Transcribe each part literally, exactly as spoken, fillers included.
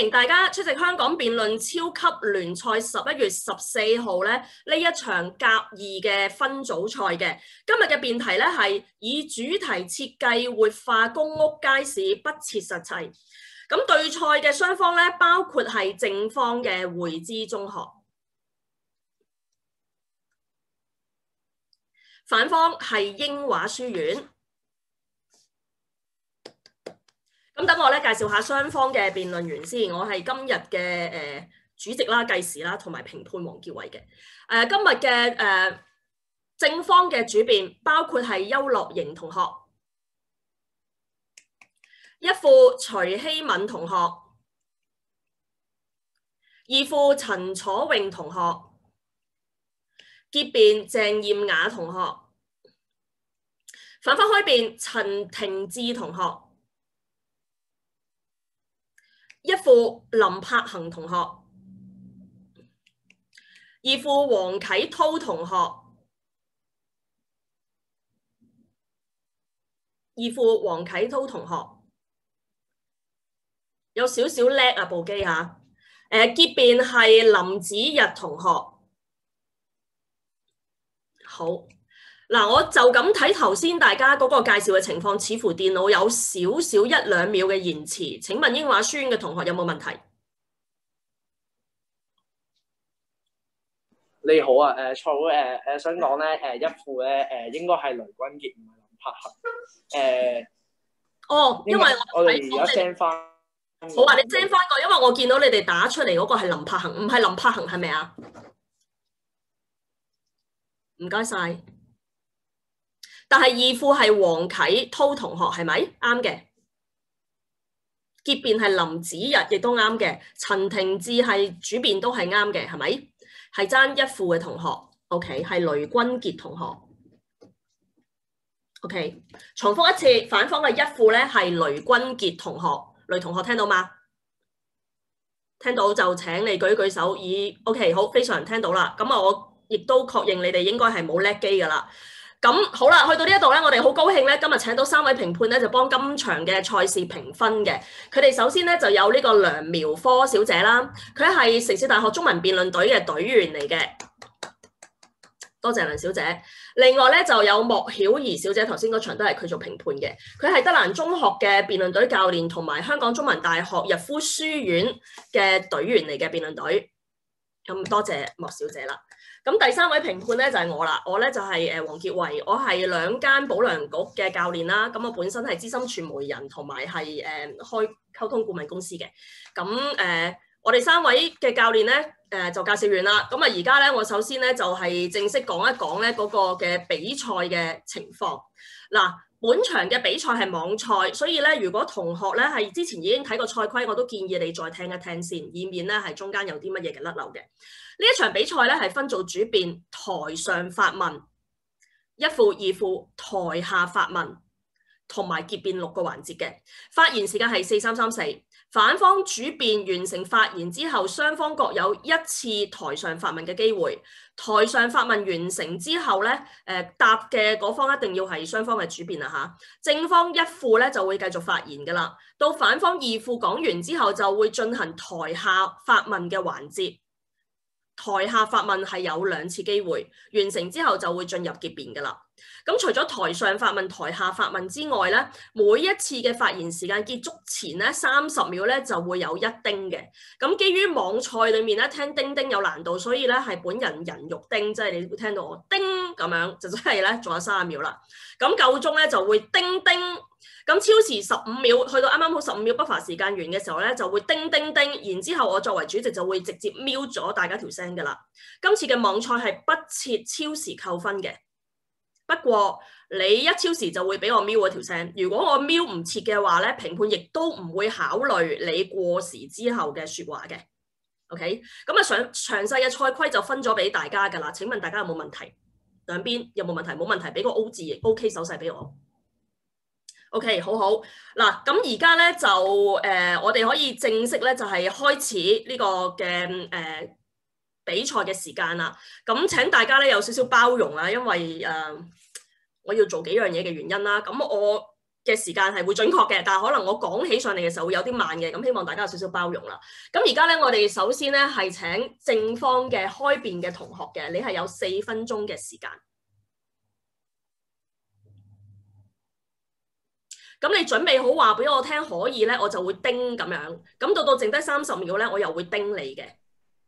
迎大家出席香港辯論超級聯賽十一月十四號咧呢一場甲二嘅分組賽嘅。今日嘅辯題咧係以主題設計活化公屋街市不切實際。咁對賽嘅雙方咧包括係正方嘅匯知中學，反方係英華書院。咁等我咧介紹下雙方嘅辯論員先，我係今日嘅誒主席啦、計時啦同埋評判黃傑偉嘅。誒、呃、今日嘅誒正方嘅主辯包括係邱樂瑩同學、一副徐希敏同學、二副陳楚穎同學、結辯鄭艷雅同學、反方開辯陳庭志同學、一副林柏恒同學，二副黃啟滔同學，二副黃啟滔同學，有少少叻啊部機嚇。誒結辯係林子日同學。好。嗱，我就咁睇頭先大家嗰個介紹嘅情況，似乎電腦有少少一兩秒嘅延遲。請問英華書院嘅同學有冇問題？ 你好啊，誒錯誒誒想講咧誒一副咧誒應該係雷君傑唔係林柏恒誒。 哦，因為我我哋而家 send 翻。 好啊，你 send 翻個，因為我見到你哋打出嚟嗰個係林柏恒，唔係林柏恒係咪啊？唔該晒。但係二副係黃啟滔同學係咪？啱嘅。結辯係林子日亦都啱嘅。陳庭志係主辯都係啱嘅，係咪？係爭一副嘅同學 ，OK， 係雷君傑同學 ，OK。重複一次，反方嘅一副咧係雷君傑同學，雷同學聽到嗎？聽到就請你舉舉手。以 OK 好，非常聽到啦。咁啊，我亦都確認你哋應該係冇叻機噶啦。咁好啦，去到呢一度咧，我哋好高興咧，今日請到三位評判咧，就幫今場嘅賽事評分嘅。佢哋首先咧就有呢個梁苗科小姐啦，佢係城市大學中文辯論隊嘅隊員嚟嘅，多謝梁小姐。另外咧就有莫曉儀小姐，頭先嗰場都係佢做評判嘅，佢係德蘭中學嘅辯論隊教練，同埋香港中文大學逸夫書院嘅隊員嚟嘅辯論隊。咁多謝莫小姐啦。咁第三位評判咧就係、是、我啦，我咧就係誒黃傑偉，我係兩間保良局嘅教練啦。咁我本身係資深傳媒人，同埋係誒開溝通顧問公司嘅。咁誒、呃，我哋三位嘅教練咧誒、呃、就介紹完啦。咁啊而家咧，我首先咧就係、是、正式講一講咧嗰個嘅比賽嘅情況。嗱，本場嘅比賽係網賽，所以咧如果同學咧係之前已經睇過賽規，我都建議你再聽一聽先，以免咧係中間有啲乜嘢嘅甩漏嘅。呢一場比賽咧係分做主辯、台上發問、一副、二副、台下發問同埋結辯六個環節嘅。發言時間係四三三四。反方主辯完成發言之後，雙方各有一次台上發問嘅機會。台上發問完成之後咧，誒、呃、答嘅嗰方一定要係雙方嘅主辯啦嚇。正方一副咧就會繼續發言㗎啦。到反方二副講完之後，就會進行台下發問嘅環節。台下發問係有兩次機會，完成之後就會進入結辯㗎啦。咁除咗台上發問、台下發問之外咧，每一次嘅發言時間結束前咧三十秒咧就會有一叮嘅。咁基於網賽裡面咧聽叮叮有難度，所以咧係本人人肉叮，即係你會聽到我叮咁樣，就真係咧仲有三十秒啦。咁夠鐘咧就會叮叮。咁超時十五秒，去到啱啱好十五秒不凡時間完嘅時候咧，就會叮叮叮，然之後我作為主席就會直接瞄咗大家條聲㗎啦。今次嘅網賽係不設超時扣分嘅，不過你一超時就會俾我瞄嗰條聲。如果我瞄唔切嘅話咧，評判亦都唔會考慮你過時之後嘅説話嘅。OK，咁啊上詳細嘅賽規就分咗俾大家㗎啦。請問大家有冇問題？兩邊有冇問題？冇問題，俾個 O 字 OK 手勢俾我。OK， 好好嗱，咁而家咧就誒、呃，我哋可以正式咧就係、是、開始呢個嘅誒、呃、比賽嘅時間啦。咁請大家咧有少少包容啦，因為誒、呃、我要做幾樣嘢嘅原因啦。咁我嘅時間係會準確嘅，但係可能我講起上嚟嘅時候會有啲慢嘅，咁希望大家有少少包容啦。咁而家咧，我哋首先咧係請正方嘅開辯嘅同學嘅，你係有四分鐘嘅時間。咁你準備好話俾我聽可以咧，我就會叮咁樣。咁到到剩低三十秒咧，我又會叮你嘅。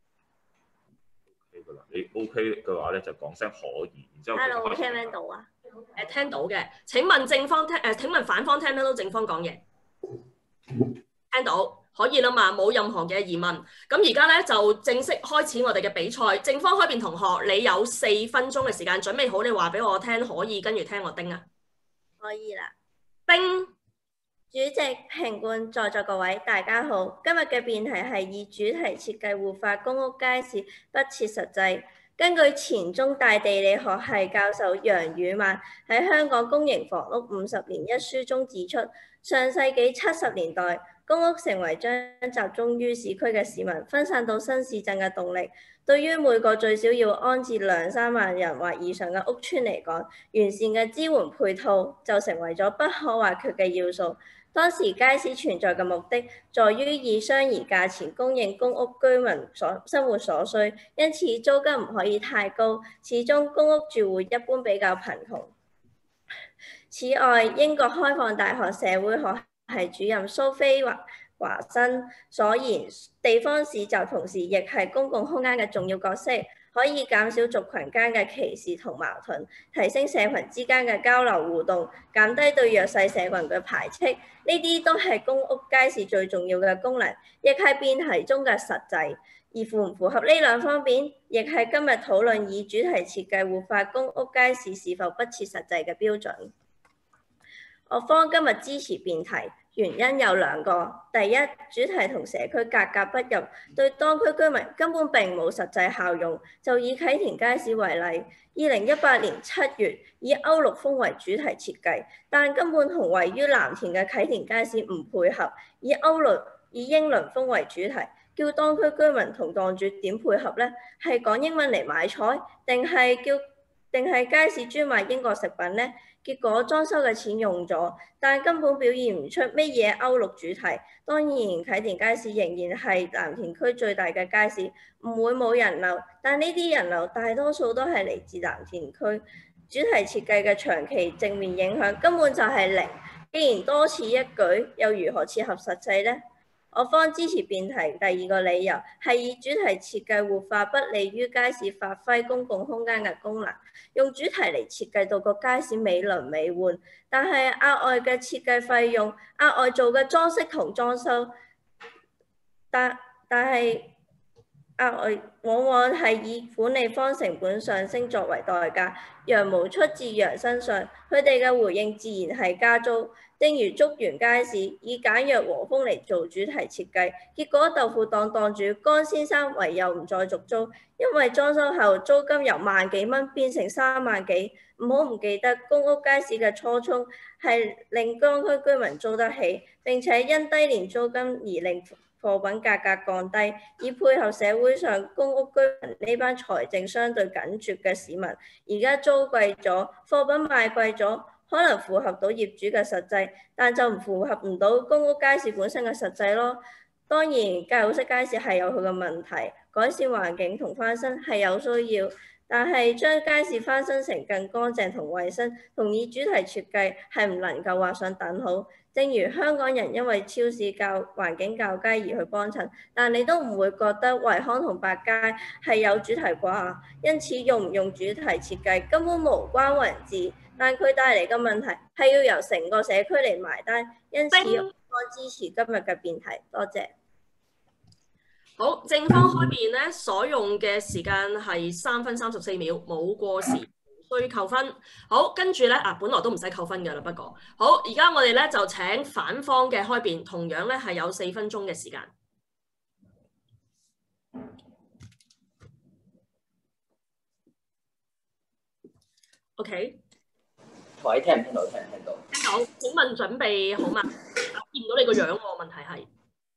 OK 噶啦，你 OK 嘅話咧就講聲可以，然之後。 Hello，聽唔聽到啊？ 誒聽到嘅，請問正方聽誒、呃？請問反方聽唔聽到正方講嘢？聽到，可以啦嘛，冇任何嘅疑問。咁而家咧就正式開始我哋嘅比賽。正方開辯同學，你有四分鐘嘅時間，準備好你話俾我聽可以，跟住聽我叮啊。 可以啦。 叮。 主席、評判、在座各位，大家好。今日嘅辯題係以主題設計活化公屋街市不切實際。根據前中大地理學系教授楊宇曼喺《香港公營房屋五十年》一書中指出，上世紀七十年代，公屋成為將集中於市區嘅市民分散到新市鎮嘅動力。對於每個最少要安置兩三萬人或以上嘅屋邨嚟講，完善嘅支援配套就成為咗不可或缺嘅要素。當時街市存在嘅目的，在於以相宜價錢供應公屋居民所生活所需，因此租金唔可以太高。始終公屋住戶一般比較貧窮。此外，英國開放大學社會學系主任蘇菲華華生所言，地方市集同時亦係公共空間嘅重要角色，可以減少族群間嘅歧視同矛盾，提升社群之間嘅交流互動，減低對弱勢社群嘅排斥。呢啲都係公屋街市最重要嘅功能，亦係辯題中嘅實際。而符唔符合呢兩方面，亦係今日討論以主題設計活化公屋街市是否不切實際嘅標準。我方今日支持辯題，原因有兩個。第一，主題同社區格格不入，對當區居民根本並冇實際效用。就以啟田街市為例，二零一八年七月以歐陸風為主題設計，但根本同位於藍田嘅啟田街市唔配合，以歐陸以英倫風為主題，叫當區居民同檔主點配合呢？係講英文嚟買菜，定係叫定係街市專賣英國食品呢？結果裝修嘅錢用咗，但根本表現唔出乜嘢歐陸主題。當然，啟田街市仍然係藍田區最大嘅街市，唔會冇人流。但呢啲人流大多數都係嚟自藍田區，主題設計嘅長期正面影響根本就係零。既然多此一舉，又如何切合實際呢？我方支持辯題第二個理由係以主題設計活化不利於街市發揮公共空間嘅功能，用主題嚟設計到個街市美輪美奐，但係額外嘅設計費用、額外做嘅裝飾同裝修，但但係額外往往係以管理方成本上升作為代價，羊毛出自羊身上，佢哋嘅回應自然係加租。正如竹園街市以簡約和風嚟做主題設計，結果豆腐檔檔主江先生唯有唔再續租，因為裝修後租金由萬幾蚊變成三萬幾。唔好唔記得公屋街市嘅初衷係令當區居民租得起，並且因低廉租金而令貨品價格降低，以配合社會上公屋居民呢班財政相對緊絀嘅市民。而家租貴咗，貨品賣貴咗，可能符合到業主嘅實際，但就唔符合唔到公屋街市本身嘅實際咯。當然，舊式街市係有佢嘅問題，改善環境同翻新係有需要，但係將街市翻新成更乾淨同衛生，同以主題設計係唔能夠畫上等號。正如香港人因為超市較環境較佳而去幫襯，但你都唔會覺得惠康同百佳係有主題啩。因此用唔用主題設計根本無關宏旨，但佢帶嚟嘅問題係要由成個社區嚟埋單。因此我支持今日嘅辯題，多謝。 好，正方開辯咧，所用嘅時間係三分三十四秒，冇過時，無需扣分。好，跟住咧啊，本來都唔使扣分㗎啦，不過好，而家我哋咧就請反方嘅開辯，同樣咧係有四分鐘嘅時間。OK。 喂，聽唔聽到？聽唔聽到？ 聽到。請問準備好嗎？見唔到你個樣喎，問題係。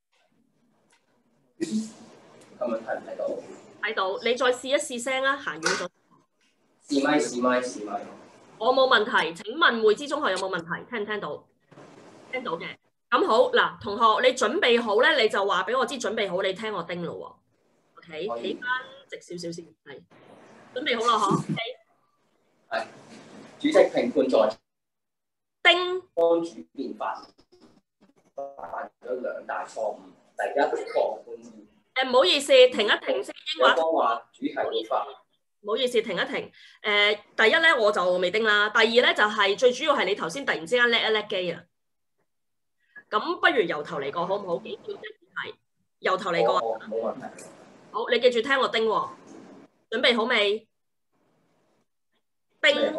咁樣睇唔睇到？ 睇到，你再試一試聲啦，行遠咗。 試咪試咪試咪。 我冇問題，請問匯知中學有冇問題？聽唔聽到？ 聽到嘅。咁好嗱，同學你準備好咧，你就話俾我知準備好，你聽我叮咯喎。OK， 可以企翻直少少先，係準備好啦嗬。 係主席評判在叮。 安主變法犯咗兩大錯誤，第一錯判義。 誒唔好意思，停一停先。英華有方話主題活法。 唔好意思，停一停。誒、呃，第一咧我就未叮啦，第二咧就係、是、最主要係你頭先突然之間叻一叻機啊。咁不如由頭嚟過好唔好？幾秒啫？係由頭嚟過。 冇問題。 好，你記住聽我叮喎。準備好未？叮。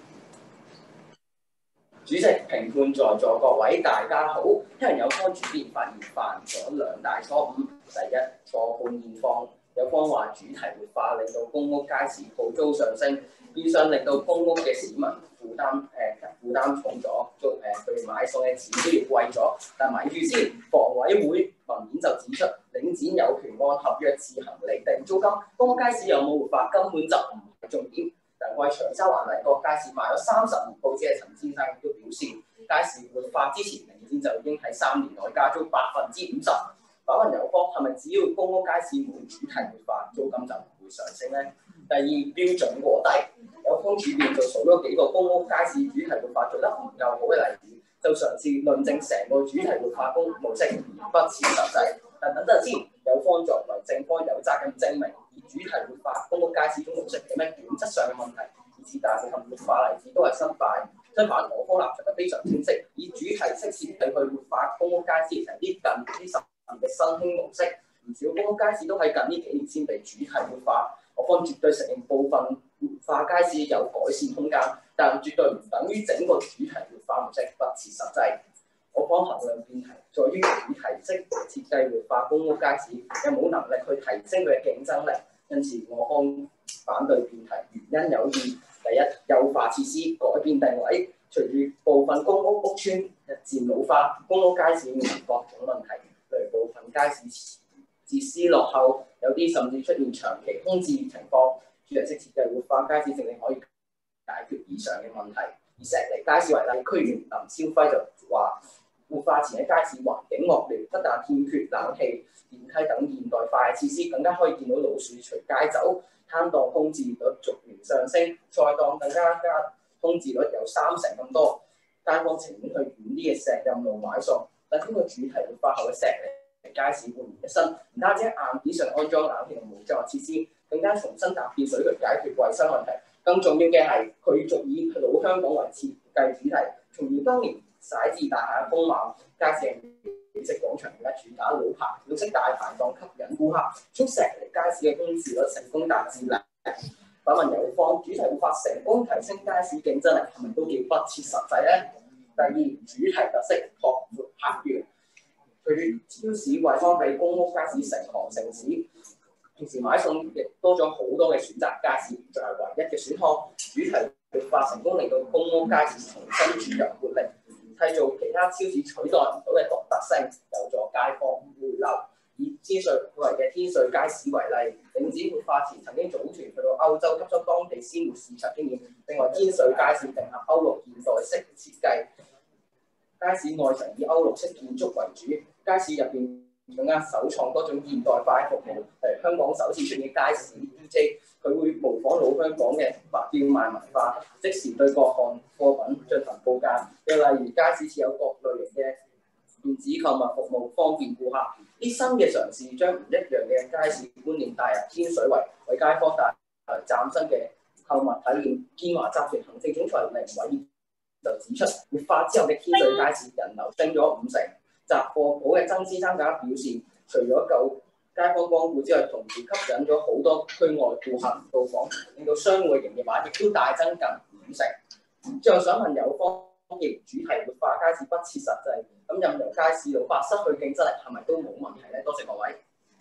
主席、評判在座各位大家好，因為有方主變法而犯咗兩大錯誤。第一，錯判現況，有方話主題活化令到公屋街市鋪租上升，變相令到公屋嘅市民負擔誒、呃、負擔重咗，租誒佢哋買餸嘅錢都要貴咗。但咪住先，房委會文件就指出，領展有權按合約自行釐定租金，公屋街市有冇活化根本就唔係重點。但為長洲灣麗閣街市賣咗三十年報紙嘅陳先生亦都表示，街市活化之前，領展就已經喺三年內加租百分之五十。反問有方係咪只要公屋街市冇主題活化，租金就唔會上升咧？第二，標準過低，有方主編就數咗幾個公屋街市主題活化做得唔夠好嘅例子，就嘗試論證成個主題活化公屋模式不切實際。但等陣先，有方作為正方有責任證明，以主題活化公屋街市中模式有咩本質上嘅問題，以致大部分活化例子都係失敗。相反，我方立場係非常清晰，以主題式設計去活化公屋街市成啲近呢十年嘅新興模式，唔少公屋街市都喺近呢幾年先被主題活化。我方絕對承認部分活化街市有改善空間，但絕對唔等於整個主題活化模式不切實際。我方衡量辯題在於主題式設計活化公屋街市有冇能力去提升佢嘅競爭力，因此我方反對辯題原因有二：第一，優化設施，改變定位。隨住部分公屋屋邨日漸老化，公屋街市面臨各種問題，例如部分街市設施落後，有啲甚至出現長期空置情況。主題式設計活化街市正正可以解決以上嘅問題。以石籬街市為例，區員林超輝就話，活化前嘅街市環境惡劣，不但欠缺冷氣、電梯等現代化嘅設施，更加可以見到老鼠隨街走，攤檔空置率逐年上升，菜檔更加加空置率有三成咁多。街坊情願去遠啲嘅石蔭路買餸，但經過主題活化後嘅石籬街市煥然一新，唔單止喺硬件上安裝冷氣同無障礙設施，更加重新搭建水渠解決衞生問題。更重要嘅係，佢續以老香港為設計主題，從而當年徙置大廈嘅風貌，街市嘅美食廣場而家主打老牌綠色大排檔吸引顧客，將石籬街市嘅空置率成功達至零。反問有方，主題活化成功提升街市競爭力，係咪都叫不切實際咧？第二，主題特色拓闊客源，隨住超市惠康比公屋街市成行成市，平時買餸亦多咗好多嘅選擇，街市就係唯一嘅選項。主題活化成功令到公屋街市重新注入活力，製造其他超市取代唔到嘅獨特性，有助街坊回流。以天水圍嘅天水街市為例，領展活化前曾經組團去到歐洲吸收當地鮮活市場經驗，並為天水街市訂合歐陸現代式設計。街市外層以歐陸式建築為主，街市入邊更加首創多種現代化服務，例如香港首次出現街市 D J， 佢會模仿老香港嘅白叫賣文化，即時對各項貨品進行報價。又例如街市設有各類型嘅電子購物服務，方便顧客。啲新嘅嘗試將唔一樣嘅街市觀念帶入天水圍，為街坊帶來嶄新嘅購物體驗。建華集團行政總裁凌偉就指出，活化之後嘅天水街市人流升咗五成。雜貨鋪嘅曾先生更加表示，除咗舊街坊光顧之外，同時吸引咗好多區外顧客到訪，令到商戶嘅營業額亦都大增近五成。最後想問有方，既然主題活化街市不切實際，咁任由街市老化失去競爭力，係咪都冇問題咧？多謝各位。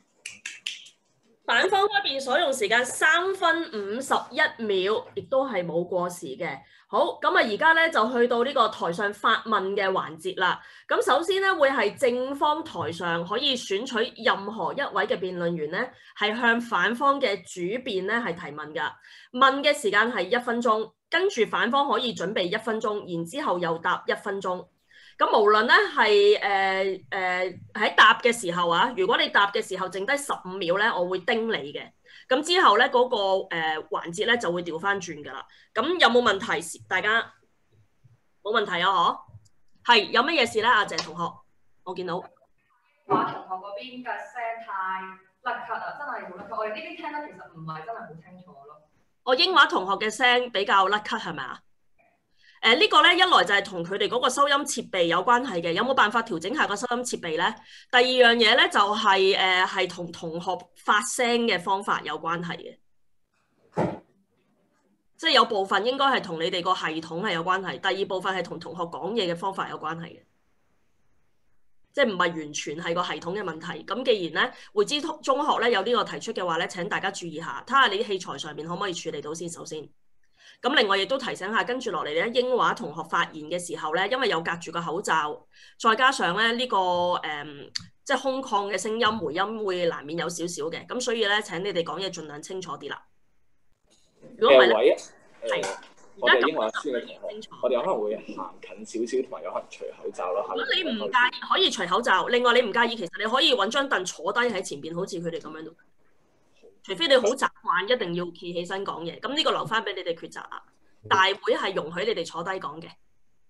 反方嗰邊所用時間三分五十一秒，亦都係冇過時嘅。好，咁啊，而家咧就去到呢個台上發問嘅環節啦。咁首先咧會係正方台上可以選取任何一位嘅辯論員咧，係向反方嘅主辯咧係提問㗎。問嘅時間係一分鐘，跟住反方可以準備一分鐘，然之後又答一分鐘。 咁無論咧係誒誒喺答嘅時候啊，如果你答嘅時候剩低十五秒咧，我會叮你嘅。咁之後咧嗰、那個誒、呃、環節咧就會調翻轉㗎啦。咁有冇問題？大家冇問題啊？嗬，係有乜嘢事咧？阿鄭同學，我見到話同學嗰邊嘅聲太甩咳啊，真係好甩咳。我哋呢邊聽得其實唔係真係好清楚咯。我英華同學嘅聲比較甩咳係咪啊？誒、呃這個、呢個咧一來就係同佢哋嗰個收音設備有關係嘅，有冇辦法調整下個收音設備咧？第二樣嘢咧就係誒係同同學發聲嘅方法有關係嘅，即係有部分應該係同你哋個系統係有關係，第二部分係同同學講嘢嘅方法有關係嘅，即係唔係完全係個系統嘅問題。咁既然咧匯知中學咧有呢個提出嘅話咧，請大家注意下，睇下你啲器材上面可唔可以處理到先，首先。咁另外亦都提醒下，跟住落嚟咧，英華同學發言嘅時候咧，因為有隔住個口罩，再加上咧呢、這個誒、嗯、即係空曠嘅聲音回音會難免有少少嘅，咁所以咧請你哋講嘢盡量清楚啲啦。如果唔係咧，係我哋英華書嘅同學，我哋可能會行近少少，同埋有可能除口罩咯。 如果你唔介意，可以除口罩。另外你唔介意，其實你可以揾張凳坐低喺前邊，好似佢哋咁樣都。除非你好習慣一定要企起身講嘢，咁呢個留翻俾你哋抉擇啦。大會係容許你哋坐低講嘅。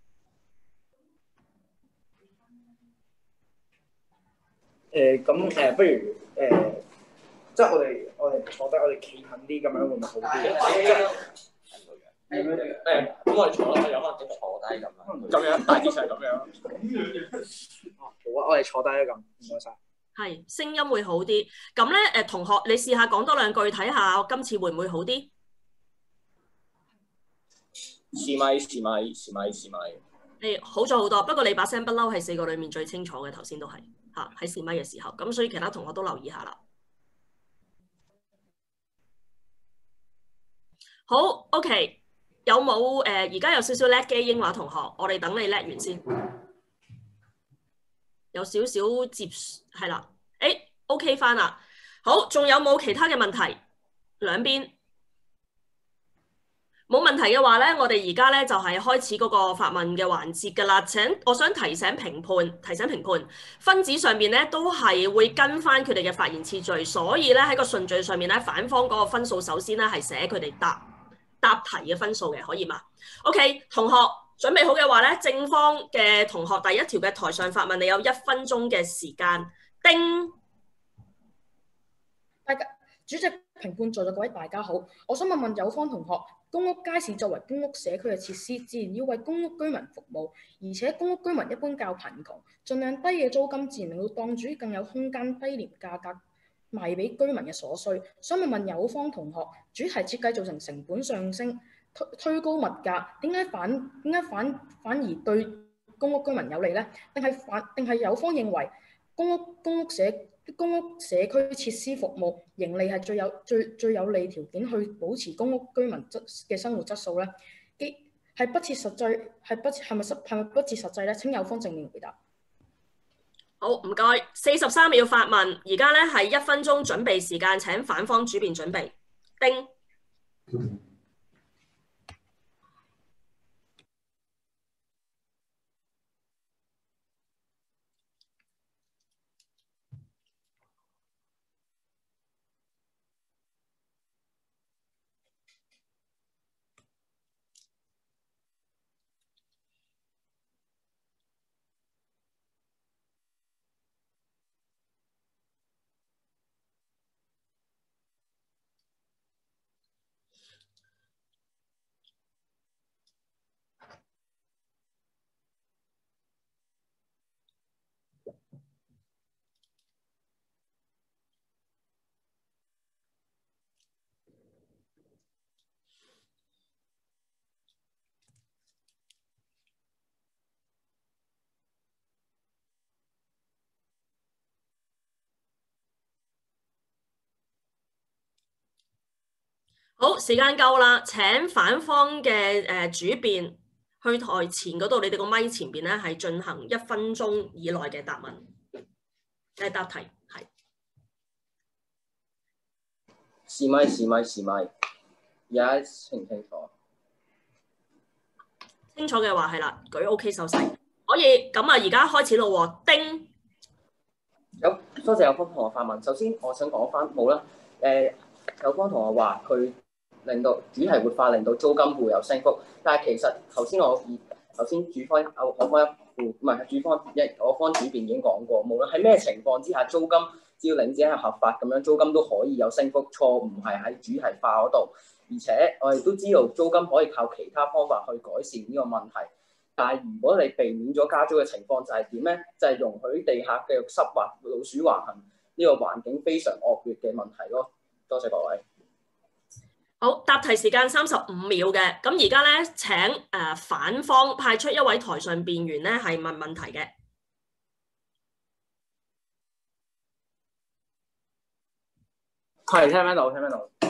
誒咁誒，不如誒、呃，即係我哋我哋坐低，我哋企近啲咁樣會唔會好啲？誒誒，咁我哋坐啦，有可能即係坐低咁樣，咁樣大致上咁樣。好啊，我哋坐低啦咁，唔該晒。 係聲音會好啲，咁咧誒同學，你試下講多兩句睇下，今次會唔會好啲？ 試咪試咪試咪試咪。 誒好咗好多，不過你把聲不嬲係四個裡面最清楚嘅，頭先都係嚇喺試咪嘅時候，咁所以其他同學都留意下啦。好 ，OK，有冇誒而家有少少叻機英華同學？我哋等你叻完先。有少少接係啦，誒 OK 翻啦。好，仲有冇其他嘅問題？兩邊冇問題嘅話咧，我哋而家咧就係開始嗰個發問嘅環節㗎啦。請我想提醒評判，提醒評判分子上面咧都係會跟翻佢哋嘅發言次序，所以咧喺個順序上面咧，反方嗰個分數首先咧係寫佢哋答答題嘅分數嘅，可以嘛 ？OK， 同學。準備好嘅話咧，正方嘅同學第一條嘅台上發問，你有一分鐘嘅時間。叮， 大家主席、評判在座各位大家好，我想問問有方同學，公屋街市作為公屋社區嘅設施，自然要為公屋居民服務，而且公屋居民一般較貧窮，盡量低嘅租金自然令到檔主更有空間低廉價格賣俾居民嘅所需。想問問有方同學，主題設計造成成本上升。推推高物價，點解反點解反反而對公屋居民有利呢？定係反定係有方認為公屋公屋社公屋社區設施服務盈利係最有最最有利條件去保持公屋居民質嘅生活質素呢？既係不切實際，係不係咪實係咪不切實際呢？請有方正面回答。 好，唔該，四十三秒發問，而家咧係一分鐘準備時間，請反方主辯準備。叮。好，時間夠啦，請反方嘅誒、呃、主辯去台前嗰度，你哋個咪前邊咧係進行一分鐘以內嘅答問，誒答題係。 試咪試咪試咪，而家清唔清楚？ 清楚嘅話係啦，舉 OK 手勢。 可以，咁啊，而家開始咯喎，丁。 有多謝有方同學發問。首先我想講翻冇啦，誒、有方同學話佢令到主題活化，令到租金會有升幅，但係其實頭先我頭先主方我我方一唔係主方一我方主辯已經講過，無論喺咩情況之下，租金只要領展係合法咁樣，租金都可以有升幅。錯唔係喺主題化嗰度，而且我哋都知道租金可以靠其他方法去改善呢個問題。但係如果你避免咗加租嘅情況，就係點咧？就係、是、容許地下繼續濕滑、老鼠橫行呢個環境非常惡劣嘅問題咯。多謝各位。 好，答題時間三十五秒嘅，咁而家咧請誒、呃、反方派出一位台上辯員咧係問問題嘅。 係聽唔聽到？聽唔聽到？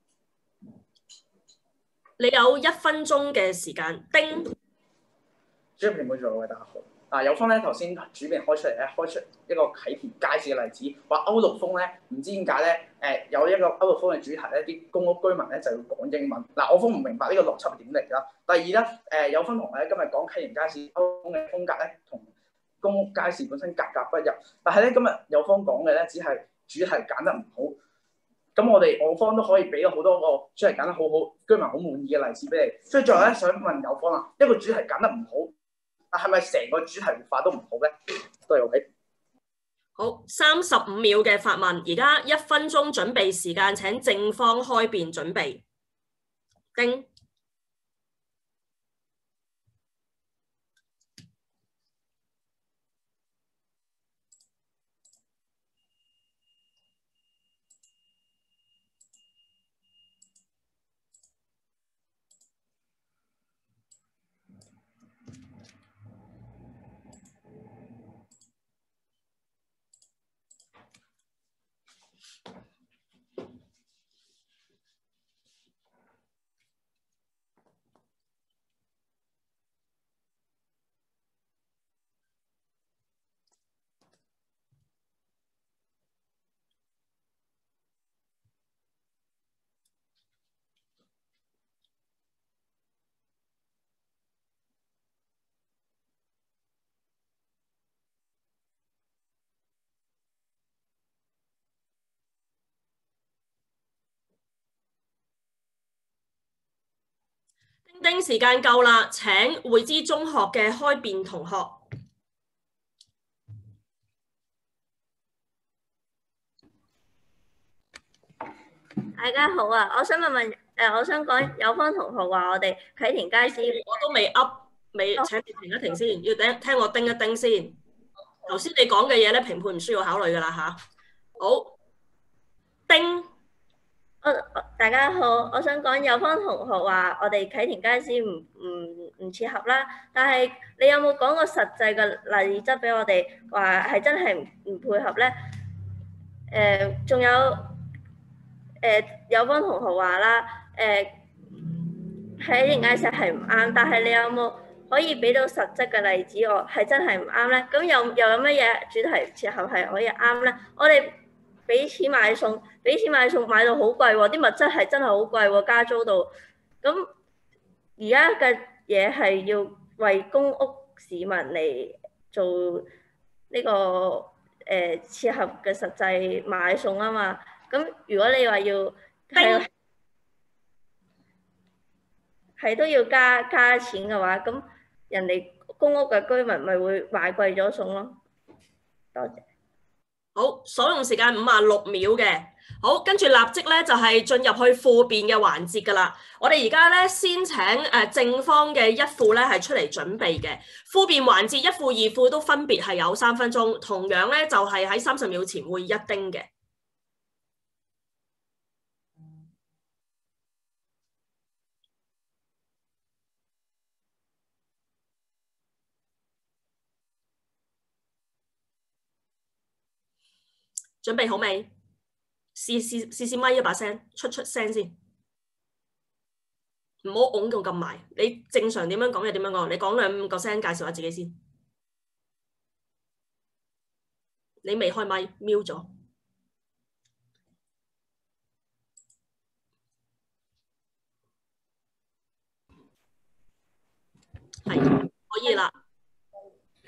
你有一分鐘嘅時間，丁。 主要評判做嘅大家好。啊，有方咧頭先主編開出嚟咧，開出一個啟田街市嘅例子，話歐陸風咧唔知點解咧，誒有一個歐陸風嘅主題咧，啲公屋居民咧就要講英文。嗱，我方唔明白呢個邏輯係點嚟㗎。第二咧，誒有分同學咧今日講啟田街市歐陸風嘅風格咧，同公屋街市本身格格不入。但係咧今日有方講嘅咧，只係主題揀得唔好。咁我哋我方都可以俾到好多個主題揀得好好、居民好滿意嘅例子俾你。所以最後咧想問有方啦，一個主題揀得唔好。啊，係咪成個主題活化都唔好咧？都係 OK。 好，三十五秒嘅發問，而家一分鐘準備時間，請正方開辯準備。丁。丁丁時間夠啦，請匯知中學嘅開辯同學。 大家好啊，我想問問誒、呃，我想講有方同學話我哋啟田街市， 我都未噏，未請你停一停先，要聽聽我叮一叮先。頭先你講嘅嘢咧，評判唔需要考慮噶啦吓。好，丁。 我大家好，我想講有方同學話我哋啟田街市唔唔唔切合啦，但係你有冇講過實際嘅例子俾我哋話係真係唔唔配合咧？誒、呃，仲有誒、呃、有方同學話啦，誒啟田街市係唔啱，但係你有冇可以俾到實質嘅例子我係真係唔啱咧？咁又又有乜嘢主題切合係可以啱咧？我哋俾錢買餸，俾錢買餸買到好貴喎，啲物質係真係好貴喎，加租到。咁而家嘅嘢係要為公屋市民嚟做呢、這個誒、呃、切合嘅實際買餸啊嘛。咁如果你話要係係都要加加錢嘅話，咁人哋公屋嘅居民咪會買貴咗餸咯。多謝。 好，所用時間五十六秒嘅，好，跟住立即咧就係、是、進入去輔辯嘅環節噶啦。我哋而家咧先請誒、呃、正方嘅一副咧係出嚟準備嘅輔辯環節，一副二副都分別係有三分鐘，同樣咧就係喺三十秒前會一叮嘅。準備好未？試試試試咪一把聲，出出聲先，唔好擁到咁埋。你正常點樣講就點樣講，你講兩個聲介紹下自己先。你未開咪，瞄咗。係可以啦。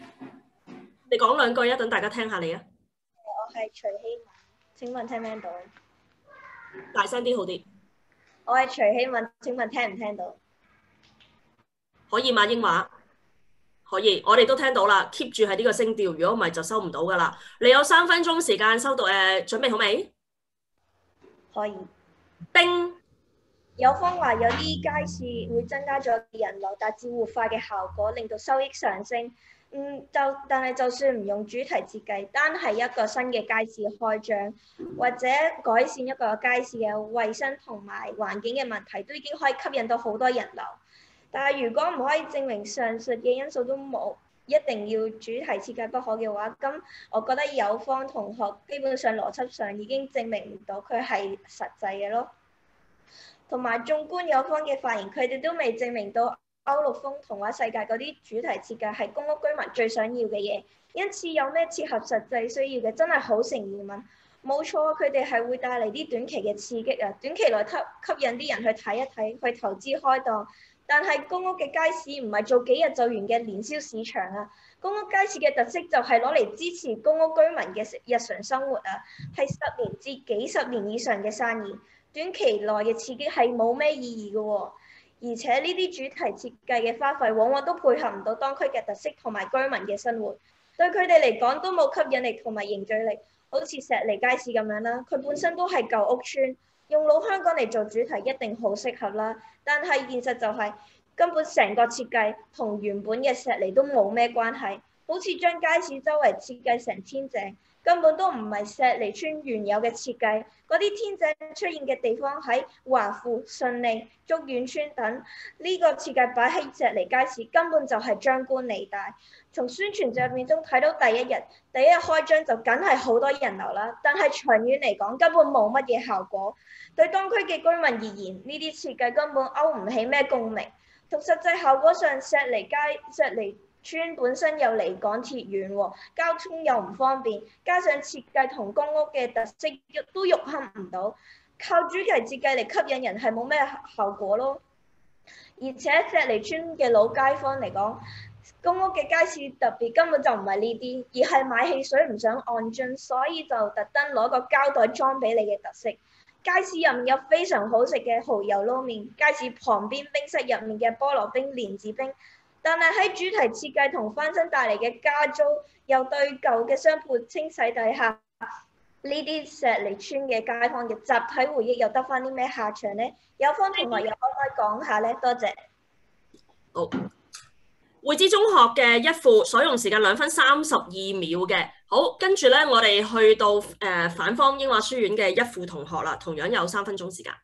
你講兩句啊，等大家聽下你啊。 我係徐希敏，請問聽唔聽到？ 大聲啲好啲。 我係徐希敏，請問聽唔聽到？ 可以嘛？英華可以，我哋都聽到啦。keep 住喺呢個聲調，如果唔係就收唔到噶啦。你有三分鐘時間收到誒，準備好未？ 可以。 叮。 有方話有啲街市會增加咗人流，達至活化嘅效果，令到收益上升。嗯，就但係就算唔用主題設計，單係一個新嘅街市開張，或者改善一個街市嘅衞生同埋環境嘅問題，都已經可以吸引到好多人流。但係如果唔可以證明上述嘅因素都冇，一定要主題設計不可嘅話，咁我覺得有方同學基本上邏輯上已經證明唔到佢係實際嘅咯。同埋縱觀有方嘅發言，佢哋都未證明到歐陸風童話世界嗰啲主題設計係公屋居民最想要嘅嘢，因此有咩切合實際需要嘅，真係好成疑問。冇錯，佢哋係會帶嚟啲短期嘅刺激啊，短期內吸吸引啲人去睇一睇，去投資開檔。但係公屋嘅街市唔係做幾日就完嘅年宵市場啊！公屋街市嘅特色就係攞嚟支持公屋居民嘅日常生活啊，係十年至幾十年以上嘅生意。短期內嘅刺激係冇咩意義嘅喎，而且呢啲主題設計嘅花費往往都配合唔到當區嘅特色同埋居民嘅生活，對佢哋嚟講都冇吸引力同埋凝聚力。好似石籬街市咁樣啦，佢本身都係舊屋村，用老香港嚟做主題一定好適合啦。但係現實就係、是、根本成個設計同原本嘅石籬都冇咩關係，好似將街市周圍設計成天井。根本都唔係石籬村原有嘅設計，嗰啲天井出現嘅地方喺華富、順利、竹園村等，呢、這個設計擺喺石籬街市根本就係張冠李戴。從宣傳照片中睇到第一日，第一日開張就梗係好多人流啦，但係長遠嚟講根本冇乜嘢效果。對當區嘅居民而言，呢啲設計根本勾唔起咩共鳴，同實際效果上，石籬街、石籬村本身又離港鐵遠喎，交通又唔方便，加上設計同公屋嘅特色都融合唔到，靠主題設計嚟吸引人係冇咩效果咯。而且石籬村嘅老街坊嚟講，公屋嘅街市特別根本就唔係呢啲，而係買汽水唔想按樽，所以就特登攞個膠袋裝俾你嘅特色。街市入面有非常好食嘅蠔油撈麵，街市旁邊冰室入面嘅菠蘿冰、蓮子冰。但係喺主題設計同翻新帶嚟嘅加租，又對舊嘅商鋪清洗底下，呢啲石籬村嘅街坊嘅集體回憶又得翻啲咩下場呢？有方同學又可唔可以講下呢？多謝。 好，匯知中學嘅一副所用時間兩分三十二秒嘅。好，跟住咧，我哋去到誒、呃、反方英華書院嘅一副同學啦，同樣有三分鐘時間。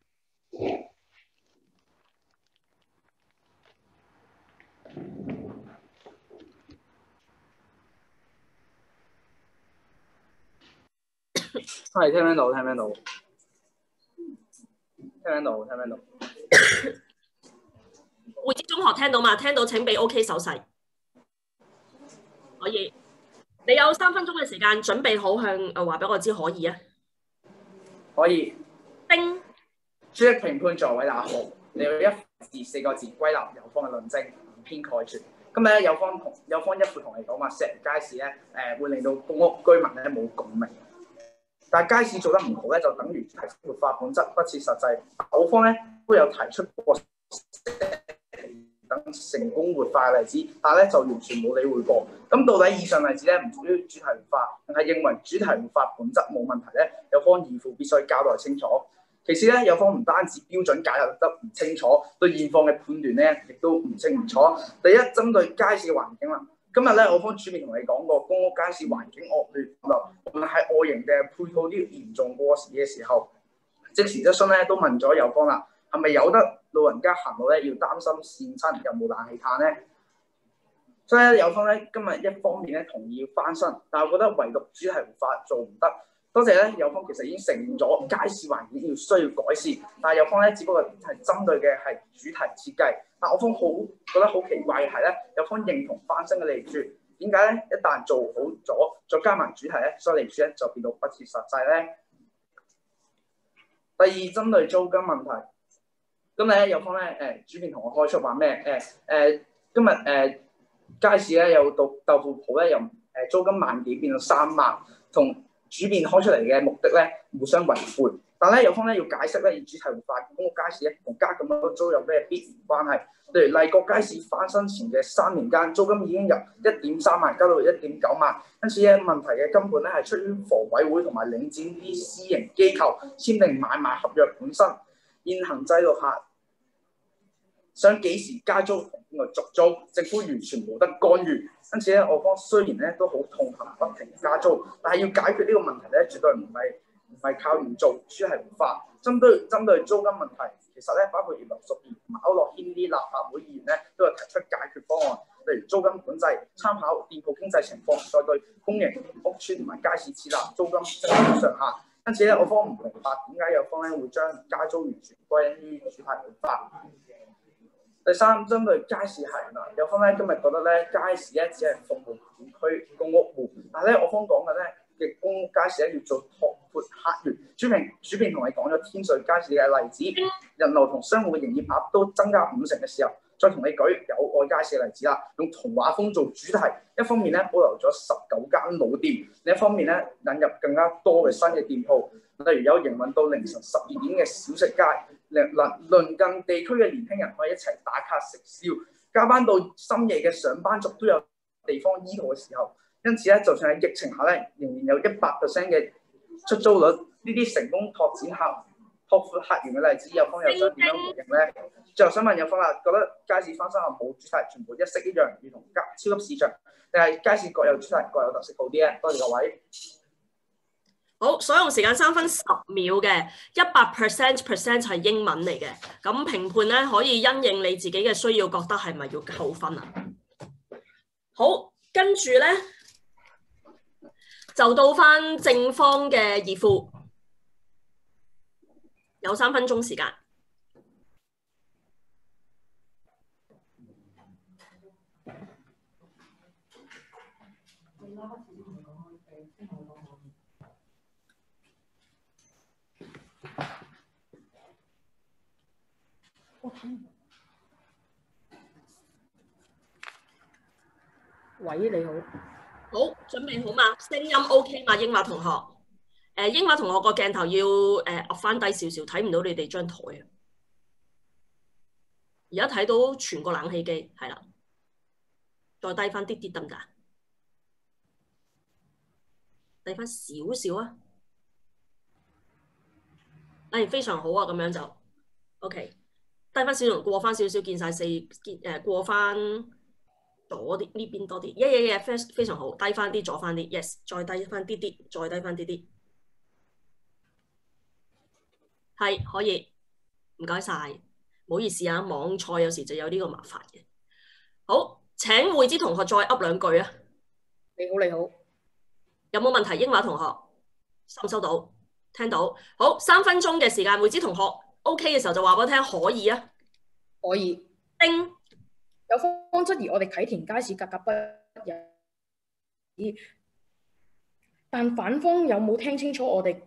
係聽唔聽到？聽唔聽到？聽唔聽到？聽唔聽到？ 匯知中學聽到嘛？聽到請俾 OK 手勢。可以。你有三分鐘嘅時間，準備好向誒話俾我知可以啊。 可以。 叮。 朱一評判座位打號，你要一字四個字歸納有方嘅論證，唔偏概全。今日咧有方同有方一副同你講話，石籬街市咧誒、呃、會令到公屋居民咧冇共鳴。但係街市做得唔好咧，就等於提活化本質不切實際。我方咧都有提出過等成功活化嘅例子，但係咧就完全冇理會過。咁到底以上例子咧唔屬於主題活化，定係認為主題活化本質冇問題咧？有方義父必須交代清楚。其次咧，有方唔單止標準解釋得唔清楚，對現況嘅判斷咧亦都唔清唔楚。第一，針對街市嘅環境啦。今日咧，我方主面同你講過，公屋街市環境惡劣啦，無論係外形嘅配套都嚴重過時嘅時候，即時質詢咧都問咗有方啦，係咪有得老人家行路咧要擔心跣親，有冇冷氣嘆咧？所以咧，有方咧今日一方面咧同意要翻新，但係我覺得唯獨主題活化做唔得。多謝咧，有方其實已經承認咗街市環境要需要改善，但係有方咧只不過係針對嘅係主題設計。但我方好覺得好奇怪嘅係咧，有方認同翻新嘅利處，點解咧？一旦做好咗，再加埋主題咧，所以利處咧就變到不切實際咧。第二，針對租金問題，今日咧有方咧誒主編同我開出話咩？誒、呃、誒、呃、今日誒、呃、街市咧有豆豆腐鋪咧又誒誒租金萬幾變到三萬，同主辯開出嚟嘅目的咧互相違背。但咧有方咧要解釋咧，以主題活化公屋街市咧同加咁多租有咩必然關係？例如麗閣街市翻新前嘅三年間，租金已經由一點三萬加到一點九萬，因此咧問題嘅根本咧係出於房委會同埋領展啲私營機構簽訂買賣合約本身。現行制度下，想幾時加租定係續租，政府完全冇得干預。因此咧，我方雖然咧都好痛恨不停加租，但係要解決呢個問題咧，絕對唔係唔係靠唔做主題活化。針對針對租金問題，其實咧包括葉劉淑儀同埋區諾軒啲立法會議員咧，都有提出解決方案，例如租金管制，參考店鋪經濟情況，再對公營屋邨同埋街市設立租金增幅上限。因此咧，我方唔明白點解有方咧會將加租完全歸因於主題活化。第三，針對街市客源啊，有方咧今日覺得咧街市咧只係服務本區公屋戶，但係咧我方講嘅咧嘅公屋街市咧要做拓闊客源。主評主辯同你講咗天水街市嘅例子，人流同商戶嘅營業額都增加五成嘅時候，再同你舉友愛街市嘅例子啦，用童話風做主題，一方面咧保留咗十九間老店，另一方面咧引入更加多嘅新嘅店鋪，例如有營運到凌晨十二點嘅小食街。鄰鄰近地區嘅年輕人可以一齊打卡食宵，加班到深夜嘅上班族都有地方醫肚嘅時候。因此咧，就算喺疫情下咧，仍然有一百 percent 嘅出租率。呢啲成功拓展客拓闊客源嘅例子，有方又想點樣回應咧？最後想問有方啦，覺得街市翻新後冇主題，全部一式一樣，如同超級市場，定係街市各有主題、各有特色好啲咧？多謝各位。 好，所用時間三分十秒嘅，一百 percent percent 係英文嚟嘅。咁評判咧可以因應你自己嘅需要，覺得係咪要扣分啊？好，跟住咧就到翻正方嘅二副，有三分鐘時間。 喂，你好。 好，準備好嘛？聲音 OK 嘛？英華同學，誒、呃，英華同學個鏡頭要誒壓翻低少少，睇唔到你哋張台啊。而家睇到全個冷氣機，係啦，再低翻啲啲得唔得？低翻少少啊！誒、哎，非常好啊，咁樣就 OK。低翻少少，過翻少少，見晒四，見誒過翻。左啲呢邊多啲，一嘢嘢非非常好，低翻啲，左翻啲 ，yes， 再低翻啲啲，再低翻啲啲，係可以，唔該晒，唔好意思啊，網賽有時就有呢個麻煩嘅。好，請會知同學再噏兩句啊。 你好，你好， 有冇問題？英華同學收唔收到？聽到？好，三分鐘嘅時間，會知同學 OK 嘅時候就話俾我聽，可以啊， 可以。 叮。 有方質疑我哋啟田街市格格不入，但反方有冇聽清楚我哋？誒、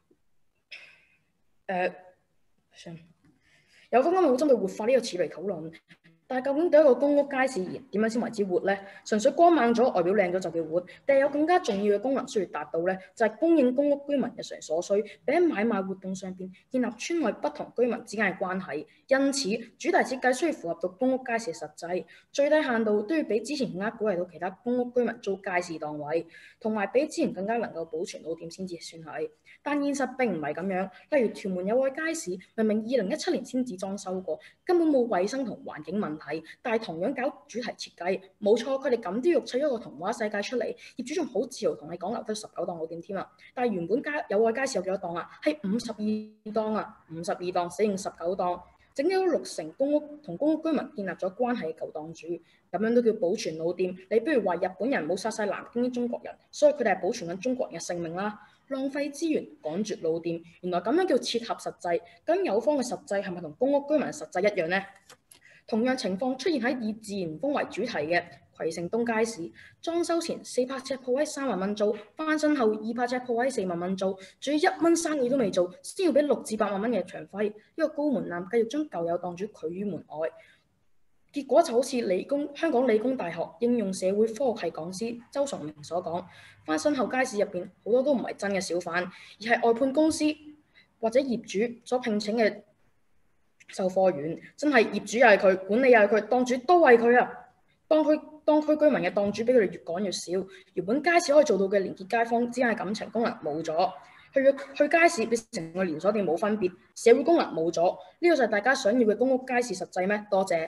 呃，有方今日冇針對活化呢個詞嚟討論，但係究竟對一個公屋街市而言，點樣先為之活咧？純粹光猛咗、外表靚咗就叫活，定係有更加重要嘅功能需要達到咧？就係、是、供應公屋居民日常所需，並喺買賣活動上邊建立村內不同居民之間嘅關係。因此，主題設計需要符合到公屋街市嘅實際，最低限度都要比之前更加鼓勵到其他公屋居民租街市檔位，同埋比之前更加能夠保存老店先至算係。但現實並唔係咁樣，例如屯門友愛街市，明明二零一七年先至裝修過，根本冇衛生同環境問題，但係同樣搞主題設計，冇錯，佢哋咁都要砌咗個童話世界出嚟，業主仲好自豪同你講留得十九檔老店添啊！但係原本街友愛街市有幾多檔啊？係五十二檔啊，五十二檔死剩十九檔。整咗六成公屋同公屋居民建立咗關係嘅舊檔主，咁樣都叫保存老店。你不如話日本人冇殺晒南京啲中國人，所以佢哋係保存緊中國人嘅性命啦。浪費資源，趕絕老店，原來咁樣叫切合實際。咁友方嘅實際係咪同公屋居民嘅實際一樣呢？同樣情況出現喺以自然風為主題嘅葵盛東街市，裝修前四百尺鋪位三萬蚊租，翻新後二百尺鋪位四萬蚊租，仲要一蚊生意都未做，先要俾六至八萬蚊嘅場費，一個高門檻，繼續將舊有檔主拒於門外。 結果就好似理工香港理工大學應用社會科學系講師周崇明所講，翻新後街市入邊好多都唔係真嘅小販，而係外判公司或者業主所聘請嘅售貨員，真係業主又係佢，管理又係佢，檔主都係佢啊！當區當區居民嘅檔主比佢哋越趕越少，原本街市可以做到嘅連結街坊之間嘅感情功能冇咗。去去街市變成個連鎖店冇分別，社會功能冇咗，呢個就係大家想要嘅公屋街市實際咩？多謝。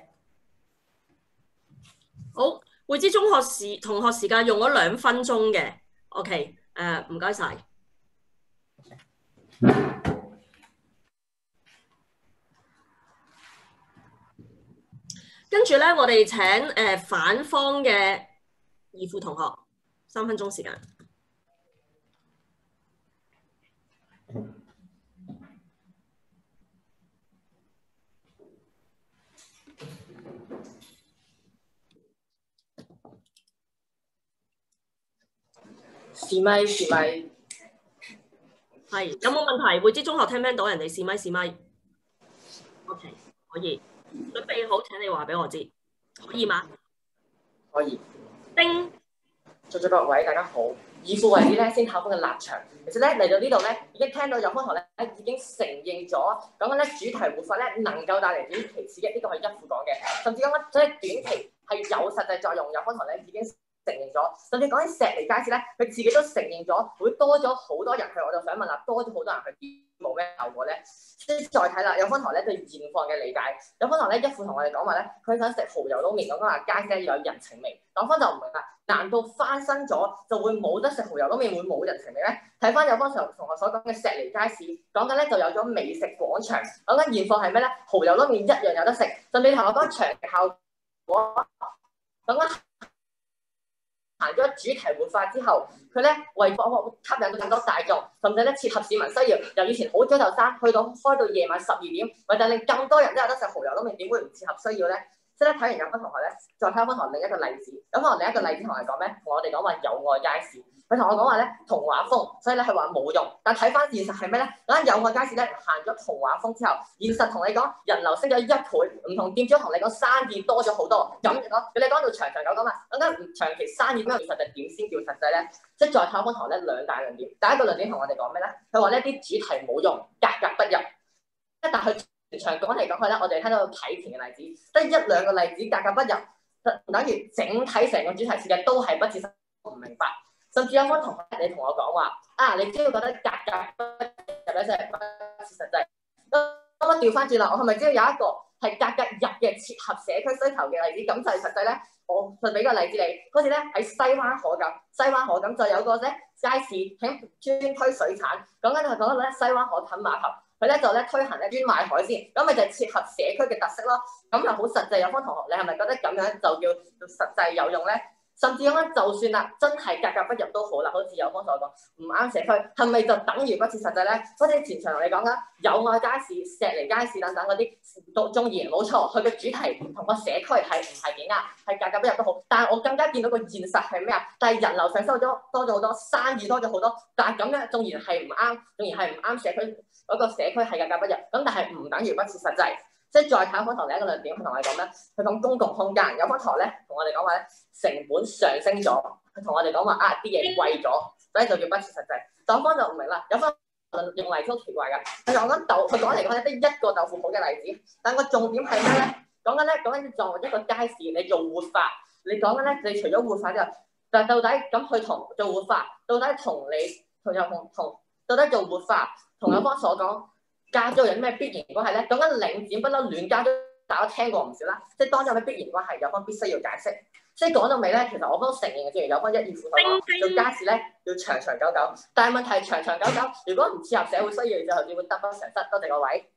好，匯知中學時同學時間用咗兩分鐘嘅 ，OK， 誒唔該晒。跟住咧，我哋請誒、呃、反方嘅二副同學三分鐘時間。 試咪試咪， 係有冇問題？匯知中學聽唔聽到人哋試咪試咪 ？OK， 可以。準備好請你話俾我知，可以嗎？ 可以。 叮， 在座各位大家好，以副為例咧，先考翻嘅立場。其實咧嚟到呢度咧，已經聽到有方同學咧已經承認咗，講緊咧主題活化咧能夠帶嚟短期刺激，呢個係一副講嘅，甚至講緊即係短期係有實際作用，有方同學咧已經承認咗，甚至講起石梨街市咧，佢自己都承認咗會多咗好多人去，我就想問啦，多咗好多人去冇咩效果咧？先再睇啦，有方同學咧對現況嘅理解，有方同學咧一副同我哋講話咧，佢想食蠔油撈麵，講緊話街市有人情味，講翻就唔明啦，難道翻新咗就會冇得食蠔油撈麵，會冇人情味咩？睇翻有方同學所講嘅石梨街市，講緊咧就有咗美食廣場，講緊現況係咩咧？蠔油撈麵一樣有得食，甚至同我講長期效果，講緊。行咗主題活化之後，佢咧為咗吸引到更多大眾，甚至咧切合市民需要，由以前好早就閂，去到開到夜晚十二點，為咗令更多人都有得食蠔油撈麵，點會唔切合需要咧？即係咧睇完有分同學咧，再睇翻同學另一個例子，咁可能另一個例子同我哋講咩？同我哋講話友愛街市，佢同我講話咧童話風，所以咧佢話冇用。但睇翻現實係咩咧？嗰間友愛街市咧行咗童話風之後，現實同你講人流升咗一倍，唔同店主同你講生意多咗好多。咁講佢哋講到長長久久嘛，咁間長期生意咁樣實際點先叫實際咧？即係再睇翻同學咧兩大論點，第一個論點同我哋講咩咧？佢話呢啲主題冇用，格格不入。一但佢全場講嚟講去咧，我哋睇到睇田嘅例子，得一兩個例子格格不入，等於整體成個主題設計都係不切實際，唔明白。甚至有方同學你同我講話啊，你只要覺得格格不入咧，就係不切實際。咁我調翻轉啦，我係咪知道有一個係格格入嘅切合社區需求嘅例子？咁就係實際咧，我就俾個例子你。嗰時咧喺西灣河咁，西灣河咁就有個咧街市喺專推水產，講緊係講緊咧西灣河近碼頭。佢咧就咧推行咧專賣海鮮，咁咪就係切合社區嘅特色咯。咁就好實際。有方同學，你係咪覺得咁樣就叫實際有用咧？甚至咁樣就算啦，真係格格不入都好啦。好似有方所講，唔啱社區，係咪就等於不切實際咧？好似前場同你講啦，友愛街市、石梨街市等等嗰啲，都縱然冇錯，佢嘅主題同個社區係唔係幾啱，係格格不入都好。但係我更加見到個現實係咩啊？但係人流上收咗多咗好多，生意多咗好多，但係咁樣縱然係唔啱，縱然係唔啱社區嗰個社區係格格不入，咁但係唔等於不切實際。即係再睇方堂另一個論點，佢同我哋講咩？佢講公共空間，有方堂咧同我哋講話咧成本上升咗，佢同我哋講話啊啲嘢貴咗，所以就叫不切實際。但方就唔明啦，有方用例子好奇怪㗎，佢講緊豆，佢講嚟講去得一個豆腐鋪嘅例子，但個重點係咩咧？講緊咧講緊作為一個街市，你做活化，你講緊咧，你除咗活化之後，但到底咁去同做活化，到底同你同又同同到底做活化，同有方所講。加租有咩必然關係咧？講緊領展不嬲亂加租，大家聽過唔少啦。即係當中有咩必然關係，有方必須要解釋。即係講到尾咧，其實我都承認嘅，正如有方一二副所講，做街市咧要長長久久。但係問題長長久久，如果唔切合社會需要，就會得不償失。多謝各位。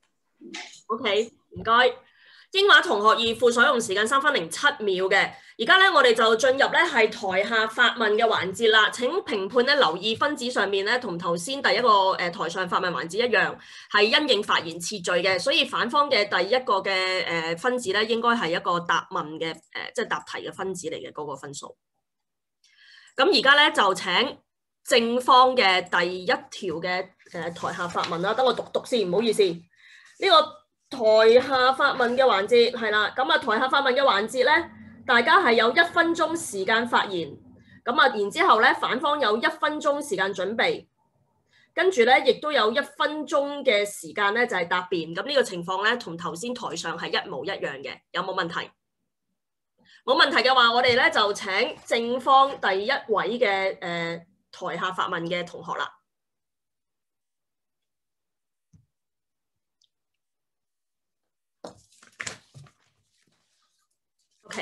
OK， 唔該。英華同學二副所用時間三分零七秒嘅，而家咧我哋就進入咧係台下發問嘅環節啦。請評判咧留意分子上面咧同頭先第一個誒、呃、台上發問環節一樣，係因應發言次序嘅，所以反方嘅第一個嘅誒、呃、分子咧應該係一個答問嘅誒、呃、即係答題嘅分子嚟嘅嗰個分數。咁而家咧就請正方嘅第一條嘅誒、呃、台下發問啦，等我讀讀先，唔好意思，呢、這個。 台下發問嘅環節係啦，咁啊台下發問嘅環節咧，大家係有一分鐘時間發言，咁啊然之後咧反方有一分鐘時間準備，跟住咧亦都有一分鐘嘅時間咧就係答辯，咁呢個情況咧同頭先台上係一模一樣嘅，有冇問題？冇問題嘅話，我哋咧就請正方第一位嘅誒、呃、台下發問嘅同學啦。OK，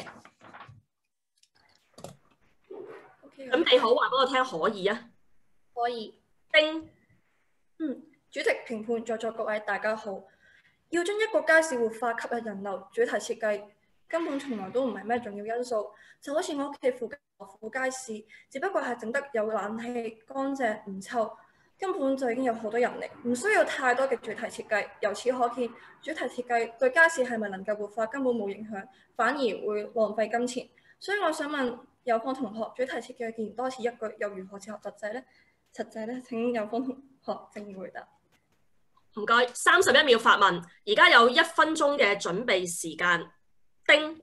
準備好話俾我聽可以啊？ 可以。 丁， 嗯，主席、評判、在座各位大家好。要將一個街市活化、吸引人流，主題設計根本從來都唔係咩重要因素。就好似我屋企附近樂富街市，只不過係整得有冷氣、乾淨、唔臭，根本就已經有好多人嚟，唔需要太多嘅主題設計。由此可見，主題設計對街市係咪能夠活化根本冇影響，反而會浪費金錢。所以我想問有方同學，主題設計既然多此一舉，又如何切合實際呢？實際呢？請有方同學正面回答。 唔該，三十一秒發問，而家有一分鐘嘅準備時間。丁。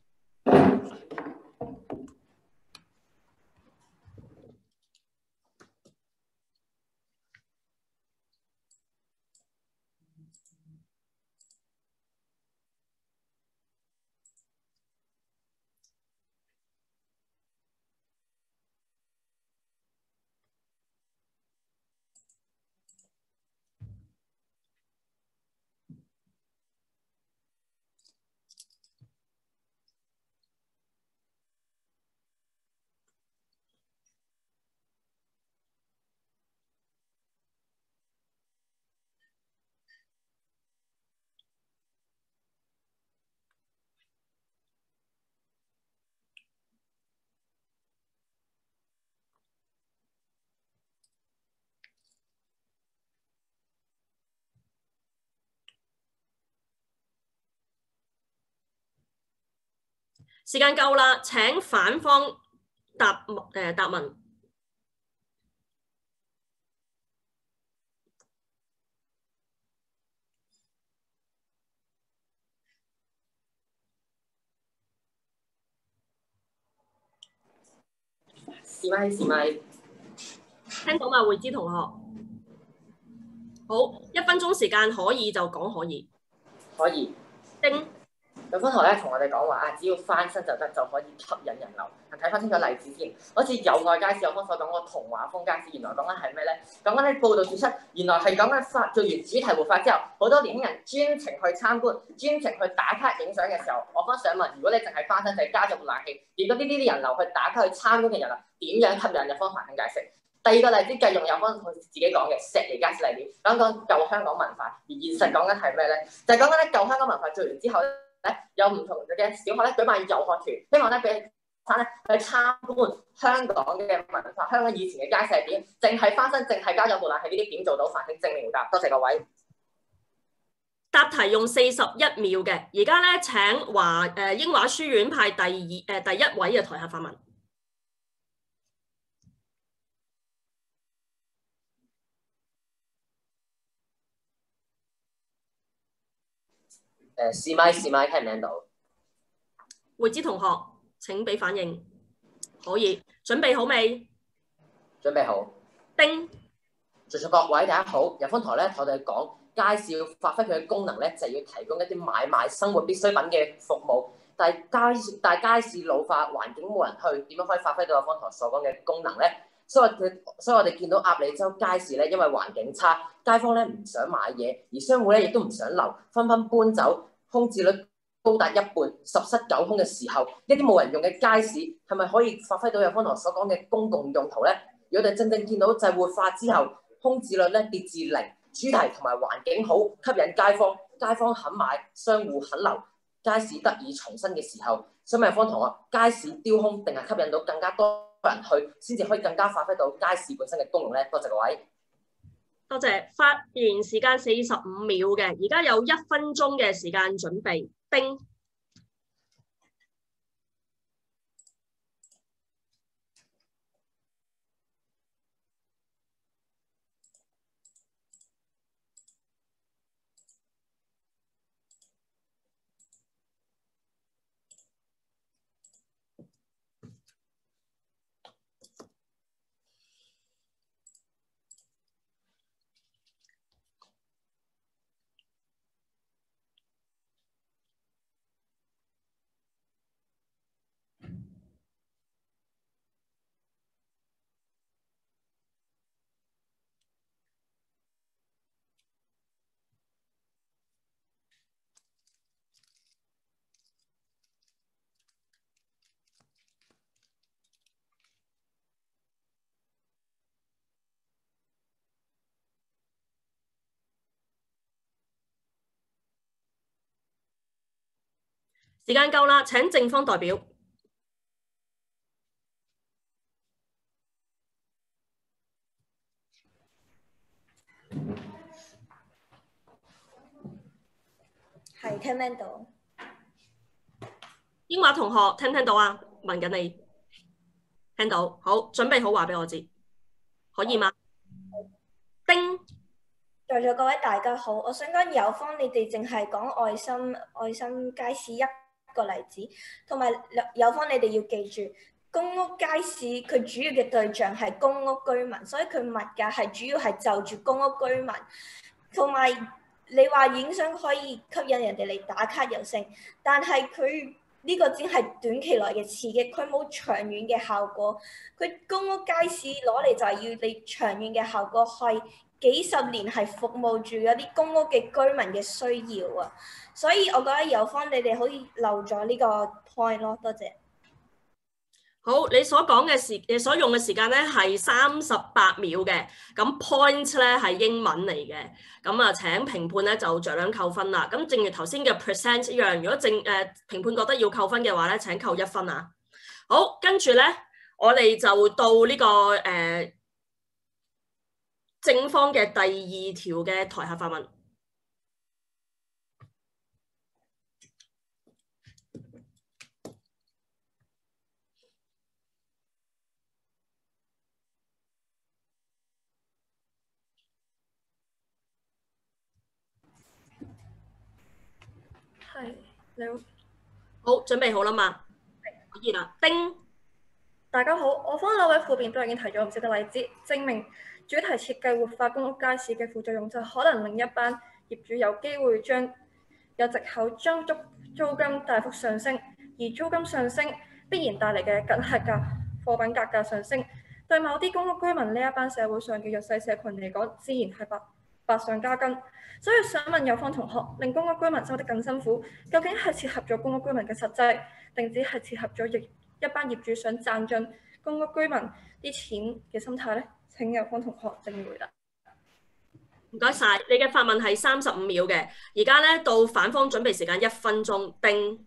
時間夠啦，請反方答誒、呃、答問。 試咪試咪， 聽到嘛？會知同學，好，一分鐘時間可以就講可以。 可以。 丁。 有方同學咧同我哋講話啊，只要翻身就得，就可以吸引人流。睇翻清楚例子先，好似友愛街市有方所講個童話風街市，原來講緊係咩咧？講緊咧報道指出，原來係講緊發做完主題活化之後，好多年輕人專程去參觀、專程去打卡影相嘅時候，我方想問：如果你淨係翻身就係加咗部冷氣，如果呢啲啲人流去打卡去參觀嘅人流，點樣吸引？有方華肯解釋。第二個例子繼續有方佢自己講嘅石梨街市例子，講講舊香港文化，而現實講緊係咩咧？就係講緊咧舊香港文化做完之後咧。有唔同嘅小學咧舉辦遊學團，希望咧俾學生咧去參觀香港嘅文化，香港以前嘅街市係點？淨係翻身，淨係加咗部冷氣，呢啲點做到？反正正面回答，多謝各位。 答題用四十一秒嘅，而家咧請華誒、呃、英華書院派第二誒、呃、第一位嘅台下發問。 誒試咪試咪，聽唔聽到？ 會知同學請俾反應。可以，準備好未？ 準備好。 丁。 在座各位大家好，有方台咧同我哋講街市要發揮佢嘅功能咧，就係、要提供一啲買賣生活必需品嘅服務。但係街但係街市老化，環境冇人去，點樣可以發揮到有方台所講嘅功能咧？所以佢，所以我哋見到鴨脷洲街市咧，因為環境差，街坊咧唔想買嘢，而商戶咧亦都唔想留，紛紛搬走，空置率高達一半，十室九空嘅時候，一啲冇人用嘅街市係咪可以發揮到有方台所講嘅公共用途咧？如果我哋正正見到就係活化之後，空置率咧跌至零，主題同埋環境好，吸引街坊，街坊肯買，商戶肯留，街市得以重生嘅時候，想問有方同學，街市丟空定係吸引到更加多人去，先至可以更加發揮到街市本身嘅功能咧？多謝各位。 多謝，發言時間四十五秒嘅，而家有一分鐘嘅時間準備。丁。 時間夠啦，請正方代表。 係聽唔聽到？ 英華同學聽唔聽到啊？問緊你，聽到，好，準備好話俾我知，可以嗎？叮， 在座各位大家好，我想講有方你哋淨係講愛心愛心街市一個例子，同埋有方你哋要記住，公屋街市佢主要嘅對象係公屋居民，所以佢物價係主要係就住公屋居民，同埋你話影相可以吸引人哋嚟打卡又成，但係佢呢個只係短期內嘅刺激，佢冇長遠嘅效果。佢公屋街市攞嚟就係要你長遠嘅效果，係幾十年係服務住嗰啲公屋嘅居民嘅需要啊。所以我覺得有方你哋可以漏咗呢個 point 咯，多謝。 好，你所講嘅時，你所用嘅時間咧係三十八秒嘅，咁 point 咧係英文嚟嘅，咁啊請評判咧就酌量扣分啦。咁正如頭先嘅 percent 一樣，如果正誒、呃、評判覺得要扣分嘅話咧，請扣一分啊。好，跟住咧我哋就到呢、這個誒、呃、正方嘅第二條嘅台下發問。 係，你好， 好，準備好啦嘛？可以啦。叮， 大家好，我方兩位副辯都已經提咗唔少嘅例子，證明主題設計活化公屋街市嘅副作用就可能令一班業主有機會將有藉口將租租金大幅上升，而租金上升必然帶嚟嘅緊係價貨品價格上升，對某啲公屋居民呢一班社會上嘅弱勢社群嚟講，自然係百百上加斤。所以想問有方同學，令公屋居民生活得更辛苦，究竟係切合咗公屋居民嘅實際，定只係切合咗一一班業主想賺盡公屋居民啲錢嘅心態呢？請有方同學正回答。 唔該晒，你嘅發問係三十五秒嘅，而家咧到反方準備時間一分鐘。叮。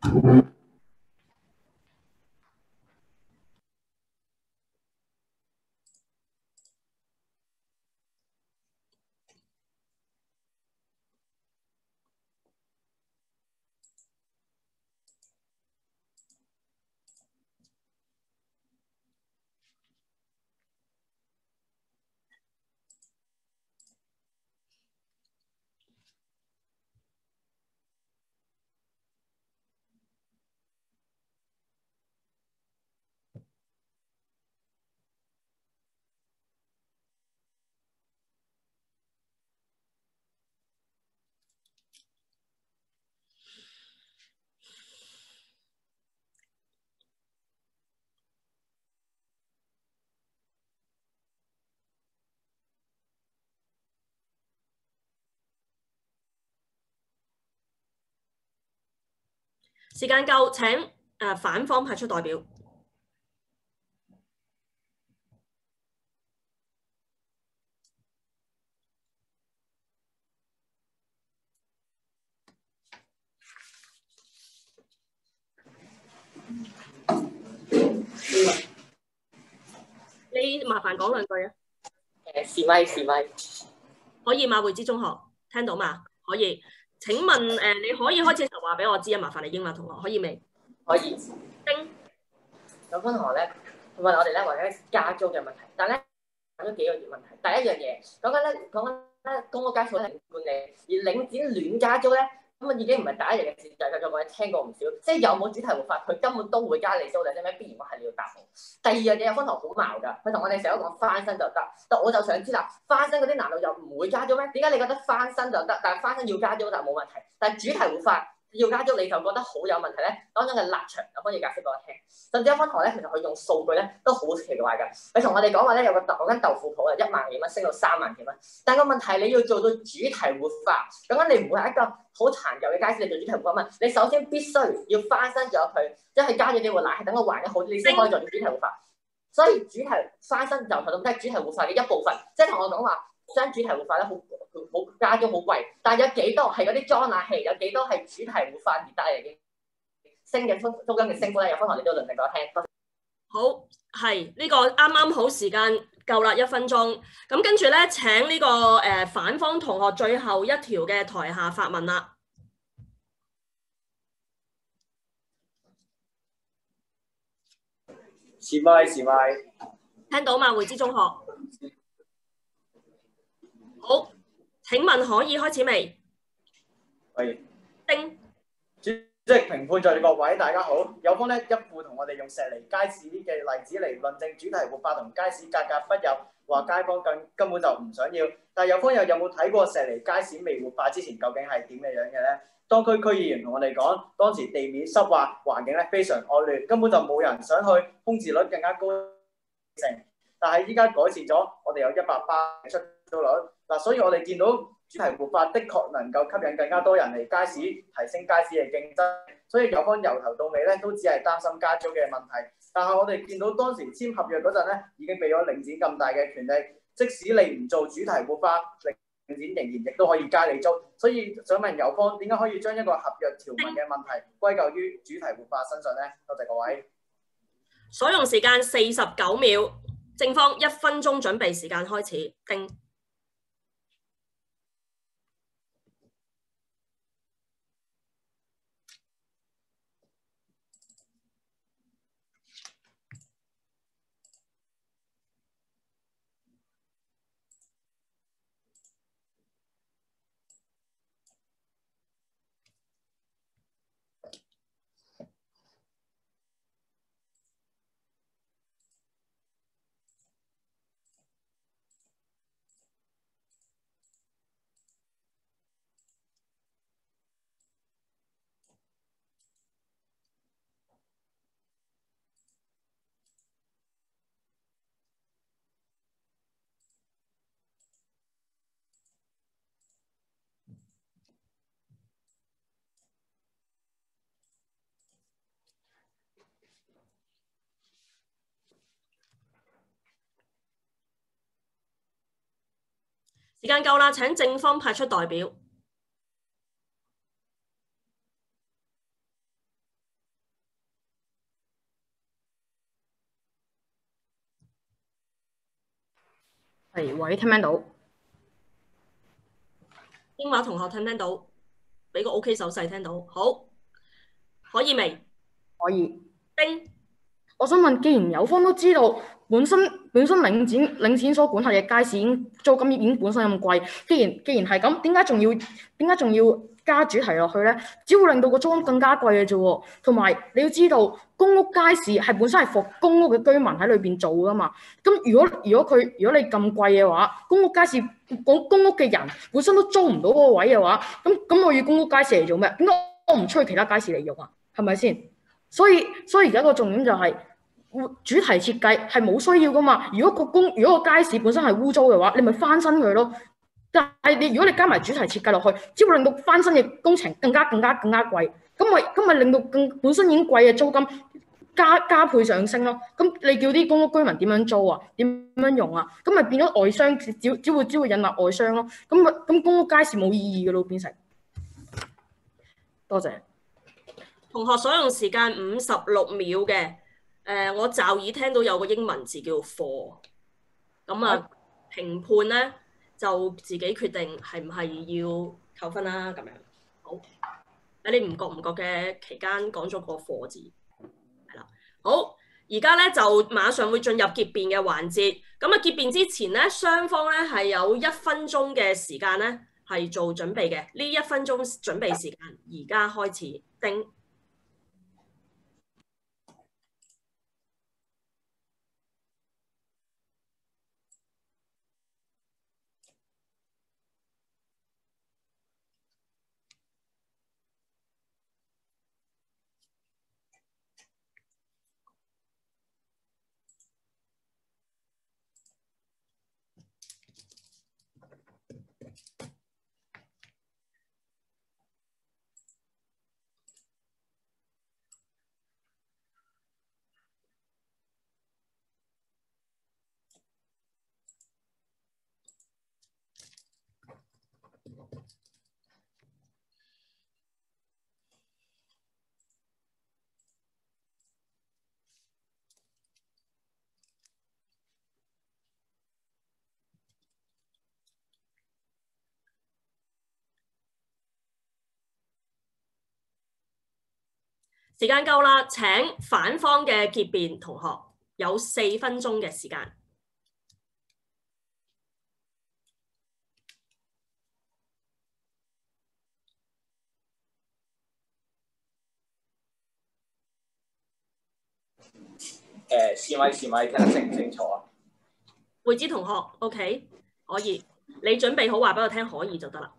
時間夠，請誒、呃、反方派出代表。你麻煩講兩句啊。 誒，試咪試咪。 可以嘛？匯知中學聽到嘛？可以。請問誒、呃，你可以開始就話俾我知啊？麻煩你英文同學可以未？ 可以。 叮。 有分同學咧問我哋咧，或者加租嘅問題，但係咧講咗幾個問題。第一樣嘢講緊咧，講緊咧公屋加租係管理，而領展亂加租咧，咁啊已經唔係第一日嘅事，大家就我哋聽過唔少。即係有冇主題活化，佢根本都會加你租，定係咩必然我係你要答我。第二樣嘢有分同學好矛㗎，佢同我哋成日都講翻新就得，但我就想知啦，翻新嗰啲難道又唔會加租咩？點解你覺得翻新就得，但係翻新要加租就冇問題，但係主題活化要加租你就覺得好有問題咧？當中嘅立場有可以解釋俾我聽。甚至有分同學咧，其實佢用數據咧都好奇怪㗎。佢同我哋講話咧，有個豆嗰間豆腐鋪啊，一萬幾蚊升到三萬幾蚊。但個問題你要做到主題活化，咁樣你唔會係一個好殘舊嘅街市，你做主題活化嘛？你首先必須要翻新咗佢，即係加咗幾個奶，係等佢還得好啲，你先可以做到主題活化。所以主題翻新就係咁，即係主題活化嘅一部分。即係同我講話，將主題活化咧好好加咗好貴，但係有幾多係嗰啲裝冷氣，有幾多係主題活化而帶嚟嘅升嘅租租金嘅升幅咧，有分行你都論證俾我聽。多謝好，係呢、個啱啱好時間夠啦，一分鐘。咁跟住咧，請呢、個誒、呃反方同學最後一條嘅台下發問啦。 試咪試咪， 聽到嘛？匯知中學。好，請問可以開始未？ 喂， 叮。 主席評判在各位，大家好。有方咧一副同我哋用石梨街市嘅例子嚟論證主題活化同街市格格不入，話街坊根根本就唔想要。但係有方又有冇睇過石梨街市未活化之前究竟係點嘅樣嘅咧？當區區議員同我哋講，當時地面濕滑，環境咧非常惡劣，根本就冇人想去，空置率更加高成。但係依家改善咗，我哋有一百八嘅出租率嗱，所以我哋見到主題活化的確能夠吸引更加多人嚟街市，提升街市嘅競爭。所以有方由頭到尾咧都只係擔心加租嘅問題，但係我哋見到當時簽合約嗰陣咧，已經俾咗領展咁大嘅權力，即使你唔做主題活化，領展仍然亦都可以加你租。所以想問有方點解可以將一個合約條文嘅問題歸咎於主題活化身上咧？多謝各位。 所用時間四十九秒，正方一分鐘準備時間開始。叮。時間夠啦，請正方派出代表。 係，喂，聽唔聽到？ 英華同學聽唔聽到？俾個 OK 手勢聽到。好，可以未？ 可以。 叮。 我想問，既然有方都知道本身本身領展領展所管轄嘅街市已經租金已經本身咁貴，既然既然係咁，點解仲要點解仲要加主題落去咧？只會令到個租金更加貴嘅啫喎。同埋你要知道，公屋街市係本身係服公屋嘅居民喺裏邊做噶嘛。咁如果如果佢如果你咁貴嘅話，公屋街市公公屋嘅人本身都租唔到嗰個位嘅話，咁咁我要公屋街市嚟做咩？點解我唔出去其他街市嚟用啊？係咪先？所以所以而家個重點就係、是。主題設計係冇需要噶嘛？如果個公如果個街市本身係污糟嘅話，你咪翻新佢咯。但係你如果你加埋主題設計落去，只會令到翻新嘅工程更加更加更加貴。咁咪咁咪令到更本身已經貴嘅租金加加倍上升咯。咁你叫啲公屋居民點樣租啊？點樣用啊？咁咪變咗外商只只會只會引納外商咯。咁咪咁公屋街市冇意義嘅咯，變成。多謝。 同學所用時間五十六秒嘅。誒、呃，我驟耳聽到有個英文字叫 for， 咁啊評判咧就自己決定係唔係要扣分啦、啊、咁樣。好，喺你唔覺唔覺嘅期間講咗個 for 字，係啦。好，而家咧就馬上會進入結辯嘅環節。咁啊結辯之前咧，雙方咧係有一分鐘嘅時間咧係做準備嘅。呢一分鐘準備時間而家開始，叮。 時間夠啦，請反方嘅結辯同學有四分鐘嘅時間。 誒試咪試咪，聽得清唔清楚啊？ 會知同學 ，OK， 可以，你準備好話俾我聽，可以就得啦。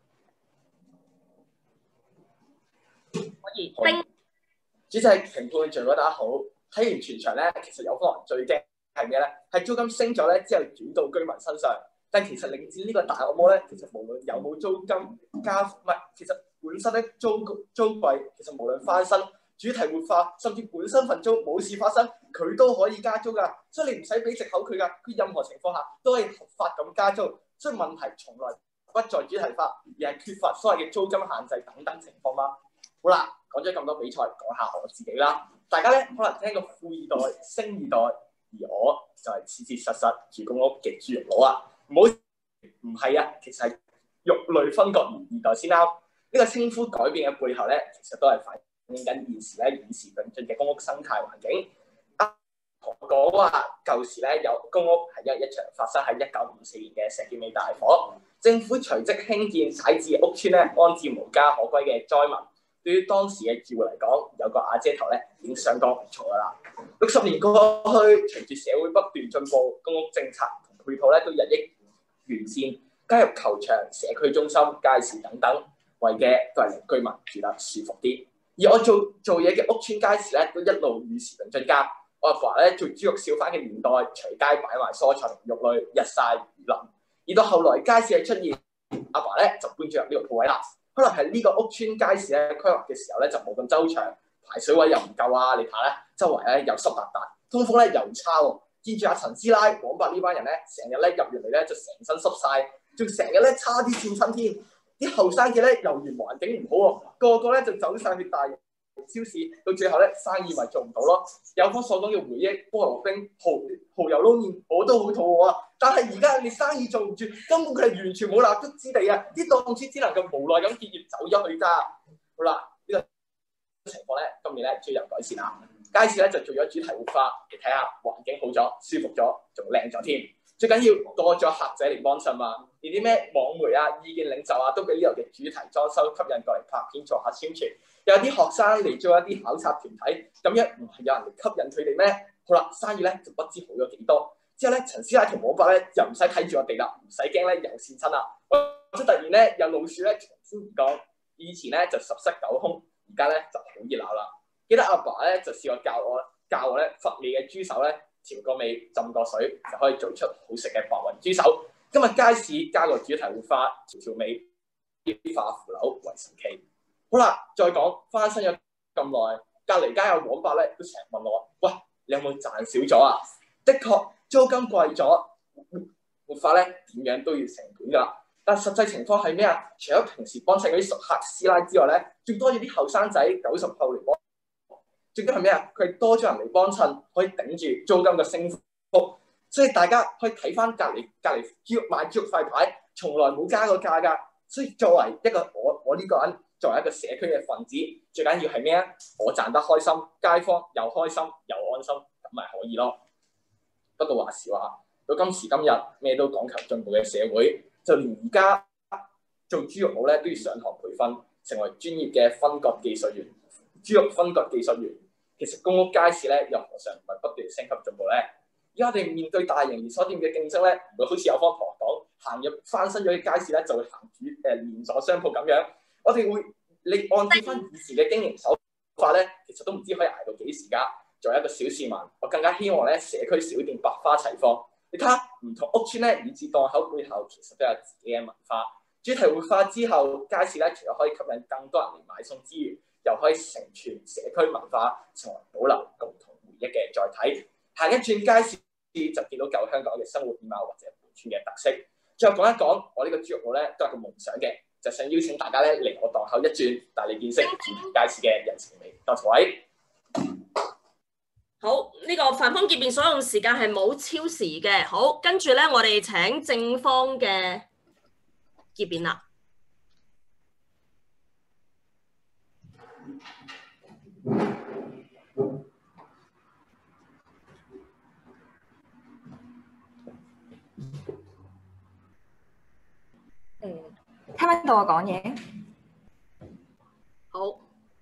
可以。丁主席評判做得大家好。睇完全場咧，其實有方人最驚係咩咧？係租金升咗咧之後轉到居民身上。但其實領展呢個大惡魔咧，其實無論有冇租金加，唔係其實本身咧租租貴，其實無論翻新、主題活化，甚至本身份租冇事發生，佢都可以加租㗎。所以你唔使俾藉口佢㗎，佢任何情況下都係合法咁加租。所以問題從來不在主題法，而係缺乏所謂嘅租金限制等等情況啦。好啦，講咗咁多比賽，講下我自己啦。大家咧可能聽過富二代、星二代，而我就係切切實實住公屋嘅豬肉佬啊！唔好唔係啊，其實係肉類分割二代先啱。呢、這個稱呼改變嘅背後咧，其實都係反映緊現時咧與時並進嘅公屋生態環境。啊，同我講話舊時咧有公屋係因為一場發生喺一九五四年嘅石硤尾大火，政府隨即興建徙置屋邨咧，安置無家可歸嘅災民。對於當時嘅住戶嚟講，有個瓦遮頭咧已經相當唔錯噶啦。六十年過去，隨住社會不斷進步，公屋政策同配套咧都日益完善，加入球場、社區中心、街市等等，為嘅都係令居民住得舒服啲。而我做做嘢嘅屋邨街市咧，都一路與時並進加。我阿爸咧做豬肉小販嘅年代，隨街擺埋蔬菜同肉類，日曬雨淋。而到後來街市嘅出現，阿爸咧就搬咗入呢個鋪位啦。可能係呢個屋邨街市咧規劃嘅時候咧就冇咁周詳，排水位又唔夠啊！你睇咧，周圍咧又濕噠噠，通風咧又差喎。見住阿陳師奶、廣伯呢班人咧，成日咧入完嚟咧就成身濕晒，仲成日咧差啲跣親添。啲後生嘅咧由於環境唔好喎，個個咧就走晒去大超市，到最後咧生意咪做唔到咯。有方所講嘅回憶，菠蘿冰、蠔蠔油撈麵，我都好肚餓啊！但係而家你生意做唔住，根本佢係完全冇立足之地啊！啲檔主只能夠無奈咁結業走咗去咋。好啦，呢、這個情況咧今年咧終於有改善啦。街市咧就做咗主題活化，你睇下環境好咗、舒服咗，仲靚咗添。最緊要多咗客仔嚟幫襯嘛，連啲咩網媒啊、意見領袖啊，都俾呢度嘅主題裝修吸引過嚟拍片做下宣傳。有啲學生嚟做一啲考察團體，咁樣唔係有人嚟吸引佢哋咩？好啦，生意咧就不知好咗幾多。之後咧，陳師奶同黃伯咧又唔使睇住我哋啦，唔使驚咧又跣親啦。或者突然咧有老鼠咧從天而降，以前咧就十室九空，而家咧就好熱鬧啦。記得阿爸咧就試過教我教我咧佛味嘅豬手咧調個味浸個水就可以做出好食嘅白雲豬手。今日街市加個主題活化調調味，啲化腐朽為神奇。好啦，再講翻新咗咁耐，隔離街有黃伯咧都成日問我：喂，你有冇賺少咗啊？的確租金貴咗，活化咧點樣都要成本㗎。但實際情況係咩啊？除咗平時幫襯嗰啲熟客師奶之外咧，仲多咗啲後生仔九十後嚟幫。最緊係咩啊？佢係多咗人嚟幫襯，可以頂住租金嘅升幅。所以大家可以睇翻隔離隔離豬肉賣豬肉塊牌，從來冇加過價㗎。所以作為一個我我呢個人，作為一個社區嘅分子，最緊要係咩啊？我賺得開心，街坊又開心又安心，咁咪可以咯。不過話時話，到今時今日咩都講求進步嘅社會，就連而家做豬肉佬咧都要上堂培訓，成為專業嘅分割技術員、豬肉分割技術員。其實公屋街市咧又何嘗唔係不斷升級進步咧？而家我哋面對大型連鎖店嘅競爭咧，唔會好似有方同學講，行入翻新咗嘅街市咧就會行主誒連鎖商鋪咁樣。我哋會你按照翻以前嘅經營手法咧，其實都唔知可以捱到幾時㗎。作為一個小市民，我更加希望咧社區小店百花齊放。你睇下唔同屋邨咧，以至檔口背後其實都有自己嘅文化。主題活化之後，街市咧除咗可以吸引更多人嚟買餸之餘，又可以承傳社區文化，成為保留共同回憶嘅載體。行一轉街市就見到舊香港嘅生活面貌或者本村嘅特色。最後講一講，我呢個豬肉佬咧都係個夢想嘅，就想邀請大家咧嚟我檔口一轉，帶你見識住街市嘅人情味。多謝各位。 好，呢、這個反方結辯所用時間係冇超時嘅。好，跟住咧我哋請正方嘅結辯啦。 誒，聽唔聽到我講嘢？ 好，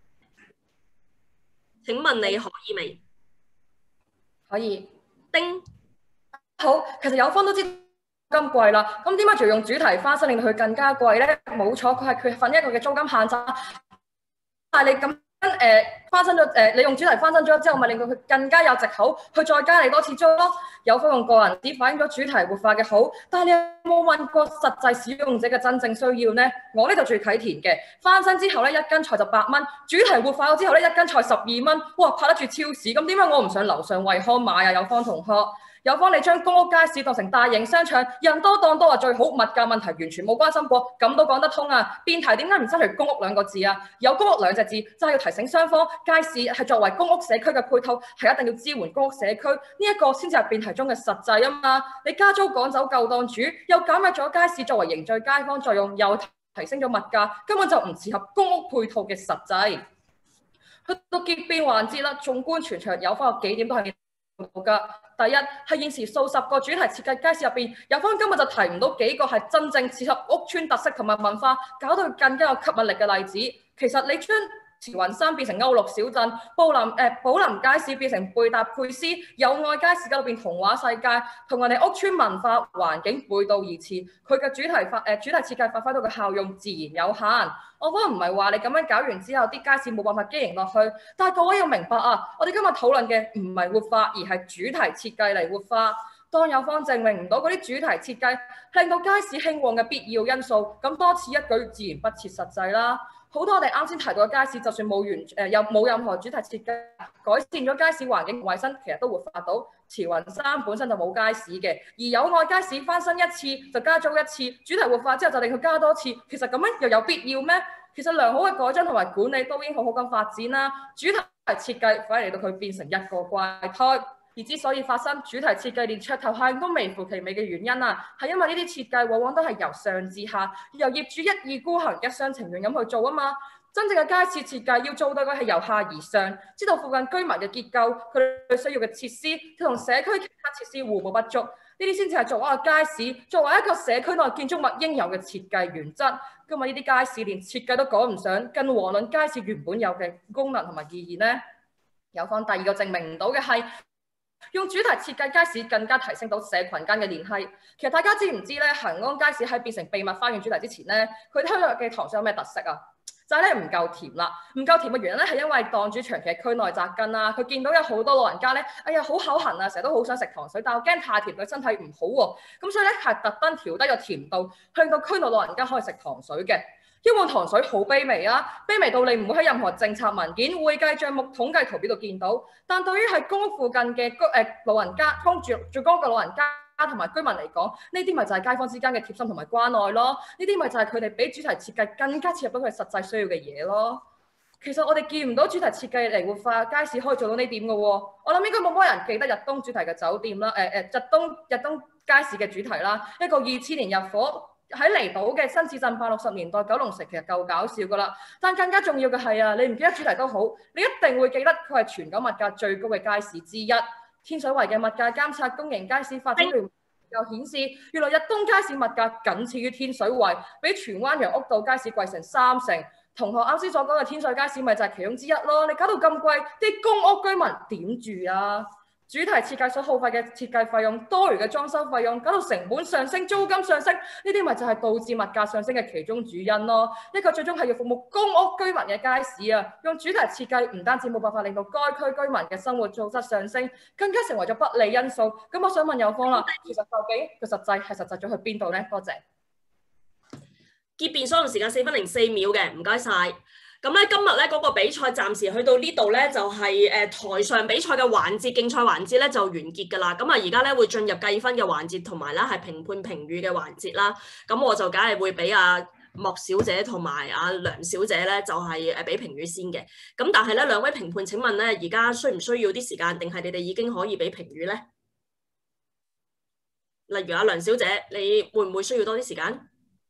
請問你可以未？ 可以。 叮。 好，其實有方都知金貴啦，咁點解仲要用主題翻新令到佢更加貴咧？冇錯，佢係缺乏一個嘅租金限制。但係你咁誒、呃、翻新咗誒、呃，你用主題翻新咗之後，咪令到佢更加有藉口去再加你多次租咯。有方用個人只反映咗主題活化嘅好，但係你有冇問過實際使用者嘅真正需要呢？我呢就住啟田嘅，翻新之後咧一斤菜就八蚊，主題活化咗之後咧一斤菜十二蚊，哇拍得住超市，咁點解我唔上樓上惠康買啊？有方同學。有方你將公屋街市當成大型商場，人多檔多啊最好，物價問題完全冇關心過，咁都講得通啊！辯題點解唔刪除公屋兩個字啊？有公屋兩隻字，就係要提醒雙方，街市係作為公屋社區嘅配套，係一定要支援公屋社區，呢一個先至係辯題中嘅實際啊嘛！你加租趕走舊檔主，又減弱咗街市作為凝聚街坊作用，又提升咗物價，根本就唔適合公屋配套嘅實際。去到結辯環節啦，縱觀全場有方有幾點都係㗎。第一係現時數十個主題設計街市入邊，有方根本就提唔到幾個係真正切合屋邨特色同埋文化，搞到佢更加有吸引力嘅例子。其實你將慈雲山變成歐陸小鎮，寶林誒寶林街市變成貝達佩斯，友愛街市嗰度變童話世界，同人哋屋邨文化環境背道而馳。佢嘅主題發誒、呃、主題設計發揮到嘅效用自然有限。我覺得唔係話你咁樣搞完之後，啲街市冇辦法經營落去。但係各位要明白啊，我哋今日討論嘅唔係活化，而係主題設計嚟活化。當有方證明唔到嗰啲主題設計令到街市興旺嘅必要因素，咁多此一舉自然不切實際啦。好多我哋啱先提到嘅街市，就算冇完誒又冇任何主題設計，改善咗街市環境衞生，其實都活化到。慈雲山本身就冇街市嘅，而友愛街市翻新一次就加租一次，主題活化之後就令佢加多次，其實咁樣又有必要咩？其實良好嘅改進同埋管理都應好好咁發展啦。主題設計反而令到佢變成一個怪胎，而之所以發生主題設計連噱頭效應都微乎其微嘅原因啊，係因為呢啲設計往往都係由上至下，由業主一意孤行、一廂情願咁去做啊嘛。真正嘅街市設計要做到嘅係由下而上，知道附近居民嘅結構、佢哋需要嘅設施同社區其他設施互補不足，呢啲先至係作為一個街市、作為一個社區內建築物應有嘅設計原則。今日呢啲街市連設計都講唔上，更遑論街市原本有嘅功能同埋意義呢？有方第二個證明唔到嘅係用主題設計街市更加提升到社群間嘅聯繫。其實大家知唔知咧？恆安街市喺變成秘密花園主題之前咧，佢推落嘅糖水有咩特色啊？就係咧唔夠甜啦，唔夠甜嘅原因咧係因為檔主長期喺區內扎根啦，佢見到有好多老人家咧，哎呀好口痕啊，成日都好想食糖水，但我驚太甜對身體唔好喎，咁所以咧係特登調低個甜度，令到區內老人家可以食糖水嘅。一碗糖水好卑微啊，卑微到你唔會喺任何政策文件、會計帳目、統計圖表度見到。但對於係公屋附近嘅居誒老人家、公住住公屋嘅老人家同埋居民嚟講，呢啲咪就係街坊之間嘅貼心同埋關愛咯。呢啲咪就係佢哋比主題設計更加切入到佢哋實際需要嘅嘢咯。其實我哋見唔到主題設計嚟活化街市可以做到呢點嘅喎。我諗應該冇乜人記得日東主題嘅酒店啦，誒、呃、誒日東日東街市嘅主題啦，一個二千年入伙。喺離島嘅新市鎮八六十年代九龍城其實夠搞笑噶啦，但更加重要嘅係啊，你唔記得主題都好，你一定會記得佢係全港物價最高嘅街市之一。天水圍嘅物價監察公營街市發展聯又顯示，原來日東街市物價僅次於天水圍，比荃灣楊屋道街市貴成三成。同學啱先所講嘅天水街市咪就係其中之一咯。你搞到咁貴，啲公屋居民點住啊？主題設計所耗費嘅設計費用、多餘嘅裝修費用，搞到成本上升、租金上升，呢啲咪就係導致物價上升嘅其中主因咯。一個最終係要服務公屋居民嘅街市啊，用主題設計唔單止冇辦法令到該區居民嘅生活素質上升，更加成為咗不利因素。咁我想問有方啦，其實究竟個實際係實際咗去邊度呢？多謝。 結辯所用時間四分零四秒嘅，唔該晒。咁咧今日咧嗰個比賽暫時去到呢度咧，就係、是、誒、呃、台上比賽嘅環節、競賽環節咧就完結㗎啦。咁啊而家咧會進入計分嘅環節，同埋咧係評判評語嘅環節啦。咁我就梗係會俾阿莫小姐同埋阿梁小姐咧，就係誒俾評語先嘅。咁但係咧兩位評判，請問咧而家需唔需要啲時間，定係你哋已經可以俾評語咧？例如阿梁小姐，你會唔會需要多啲時間？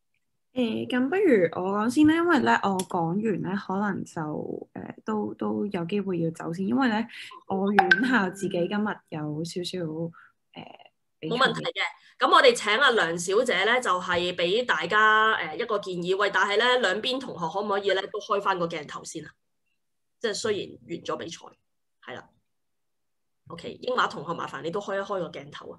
誒，咁不如我講先啦，因為咧我講完咧，可能就誒、呃、都都有機會要走先，因為咧我院校自己今日有少少誒比賽冇問題嘅。咁我哋請阿梁小姐咧，就係、是、俾大家誒、呃、一個建議。喂，但係咧兩邊同學可唔可以咧都開翻個鏡頭先啊？即係雖然完咗比賽，係啦。OK， 英華同學麻煩你都開一開個鏡頭啊！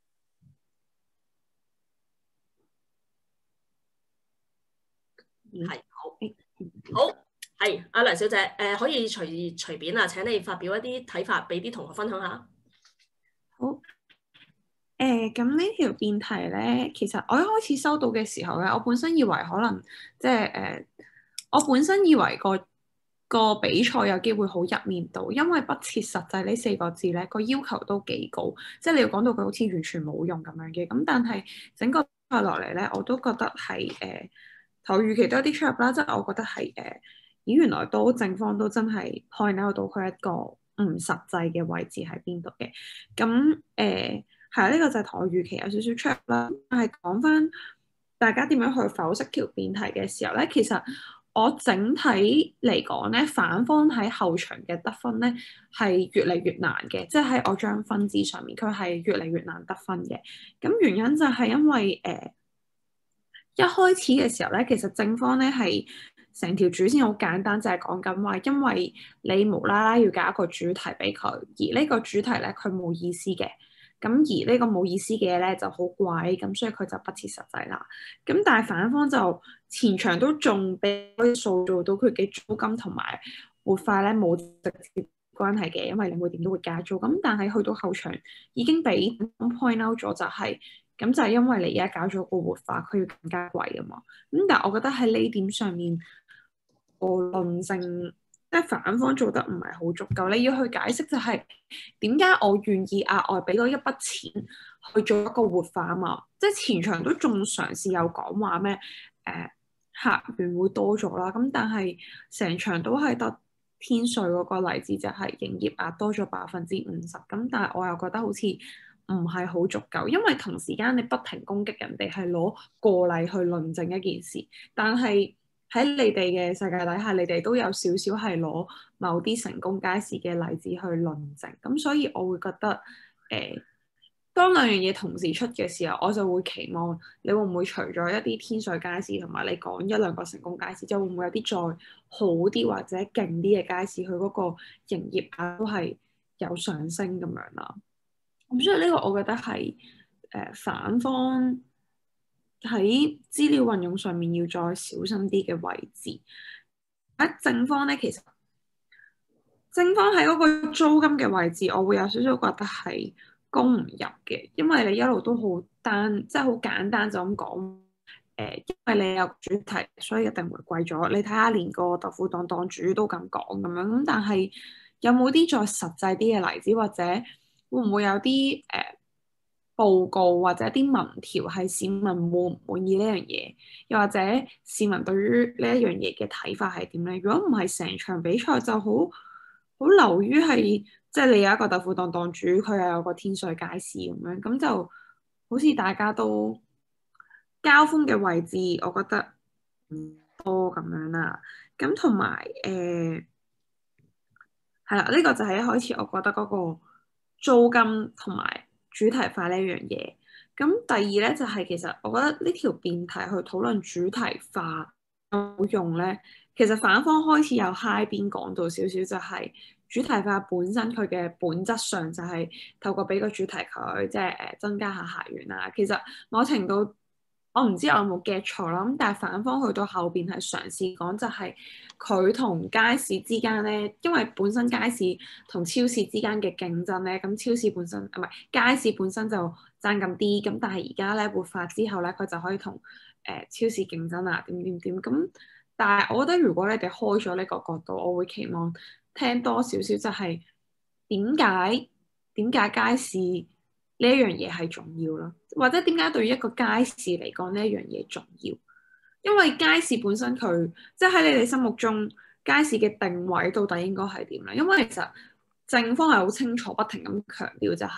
係好，好係阿梁小姐，誒、呃、可以隨隨便啊，請你發表一啲睇法，俾啲同學分享下。 好，誒咁呢條辯題咧，其實我一開始收到嘅時候咧，我本身以為可能即係誒，我本身以為個個比賽有機會好一面倒，因為不切實際呢四個字咧個要求都幾高，即係你要講到佢好似完全冇用咁樣嘅。咁但係整個比賽落嚟咧，我都覺得係誒。呃頭預期都有啲出入啦，即係我覺得係誒，咦原來都正方都真係 point out 到佢一個唔實際嘅位置喺邊度嘅。咁誒係啊，呢個就係同我預期有少少出入啦。但係講翻大家點樣去剖析條辯題嘅時候咧，其實我整體嚟講咧，反方喺後場嘅得分咧係越嚟越難嘅，即係喺我張分字上面，佢係越嚟越難得分嘅。咁原因就係因為誒。呃一開始嘅時候咧，其實正方咧係成條主線好簡單，就係講緊話，因為你無啦啦要揀一個主題俾佢，而呢個主題咧佢冇意思嘅，咁而呢個冇意思嘅嘢咧就好貴，咁所以佢就不切實際啦。咁但係反方就前場都仲俾可以塑造到佢嘅租金同埋活化咧冇直接關係嘅，因為你每點都會加租。咁但係去到後場已經俾 point out 咗，就係、是。咁就係因為你而家搞咗個活化，佢要更加貴啊嘛。咁但係我覺得喺呢點上面個論證，即係反方做得唔係好足夠。你要去解釋就係點解我願意額外俾多一筆錢去做一個活化啊嘛。即係前場都仲嘗試有講話咩誒客源會多咗啦。咁但係成場都係得天瑞嗰個例子就係營業額多咗百分之五十。咁但係我又覺得好似唔係好足夠，因為同時間你不停攻擊人哋係攞個例去論證一件事，但係喺你哋嘅世界底下，你哋都有少少係攞某啲成功街市嘅例子去論證，咁所以我會覺得誒、呃，當兩樣嘢同時出嘅時候，我就會期望你會唔會除咗一啲天水街市同埋你講一兩個成功街市，就會唔會有啲再好啲或者勁啲嘅街市，佢嗰個營業額都係有上升咁樣啦。咁所以呢個我覺得係誒、呃、反方喺資料運用上面要再小心啲嘅位置。喺正方咧，其實正方喺嗰個租金嘅位置，我會有少少覺得係攻唔入嘅，因為你一路都好單，即係好簡單就咁講。誒、呃，因為你有主題，所以一定會貴咗。你睇下連個豆腐檔檔主都咁講咁樣，咁但係有冇啲再實際啲嘅例子或者？會唔會有啲誒、呃、報告或者啲民調係市民滿唔滿意呢樣嘢？又或者市民對於呢一樣嘢嘅睇法係點咧？如果唔係成場比賽就好好流於係，即係你有一個豆腐檔檔主，佢又有個天水街市咁樣，咁就好似大家都交鋒嘅位置，我覺得唔多咁樣啦。咁同埋誒係啦，呢、這個就係一開始我覺得嗰、那個。租金同埋主題化呢樣嘢，咁第二咧就係、是、其實我覺得呢條辯題去討論主題化有冇用咧，其實反方開始有嗨邊講到少少，就係主題化本身佢嘅本質上就係透過俾個主題佢，即係誒增加下客源啊。其實某程度我唔知我有冇 get 錯啦，咁但係反方去到後邊係嘗試講就係佢同街市之間咧，因為本身街市同超市之間嘅競爭咧，咁超市本身唔係街市本身就爭咁啲，咁但係而家咧活化之後咧，佢就可以同誒、呃、超市競爭啊，點點點咁。但係我覺得如果你哋開咗呢個角度，我會期望聽多少少就係點解點解街市呢一樣嘢係重要咯，或者點解對於一個街市嚟講呢一樣嘢重要？因為街市本身佢即係喺你哋心目中街市嘅定位到底應該係點咧？因為其實正方係好清楚，不停咁強調就係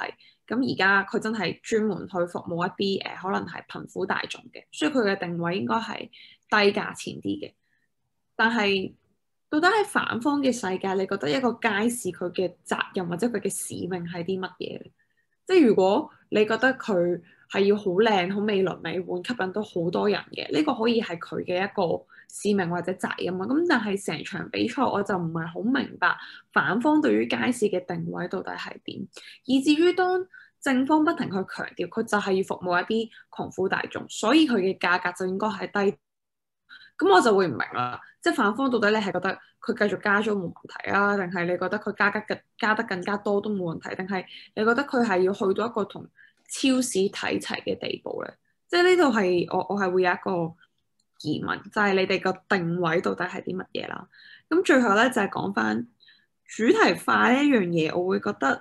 咁而家佢真係專門去服務一啲誒、呃、可能係貧苦大眾嘅，所以佢嘅定位應該係低價錢啲嘅。但係到底喺反方嘅世界，你覺得一個街市佢嘅責任或者佢嘅使命係啲乜嘢咧？即係如果你覺得佢係要好靚、好美輪美奐，吸引到好多人嘅，呢個可以係佢嘅一個使命或者責任啊。咁但係成場比賽我就唔係好明白反方對於街市嘅定位到底係點，以至於當正方不停去強調佢就係要服務一啲窮苦大眾，所以佢嘅價格就應該係低。咁我就會唔明啦，即係反方到底你係覺得佢繼續加租冇問題啊，定係你覺得佢加得更加得更加多都冇問題，定係你覺得佢係要去到一個同超市睇齊嘅地步咧？即係呢度係我我係會有一個疑問，就係、是、你哋個定位到底係啲乜嘢啦？咁最後咧就係講翻主題化呢一樣嘢，我會覺得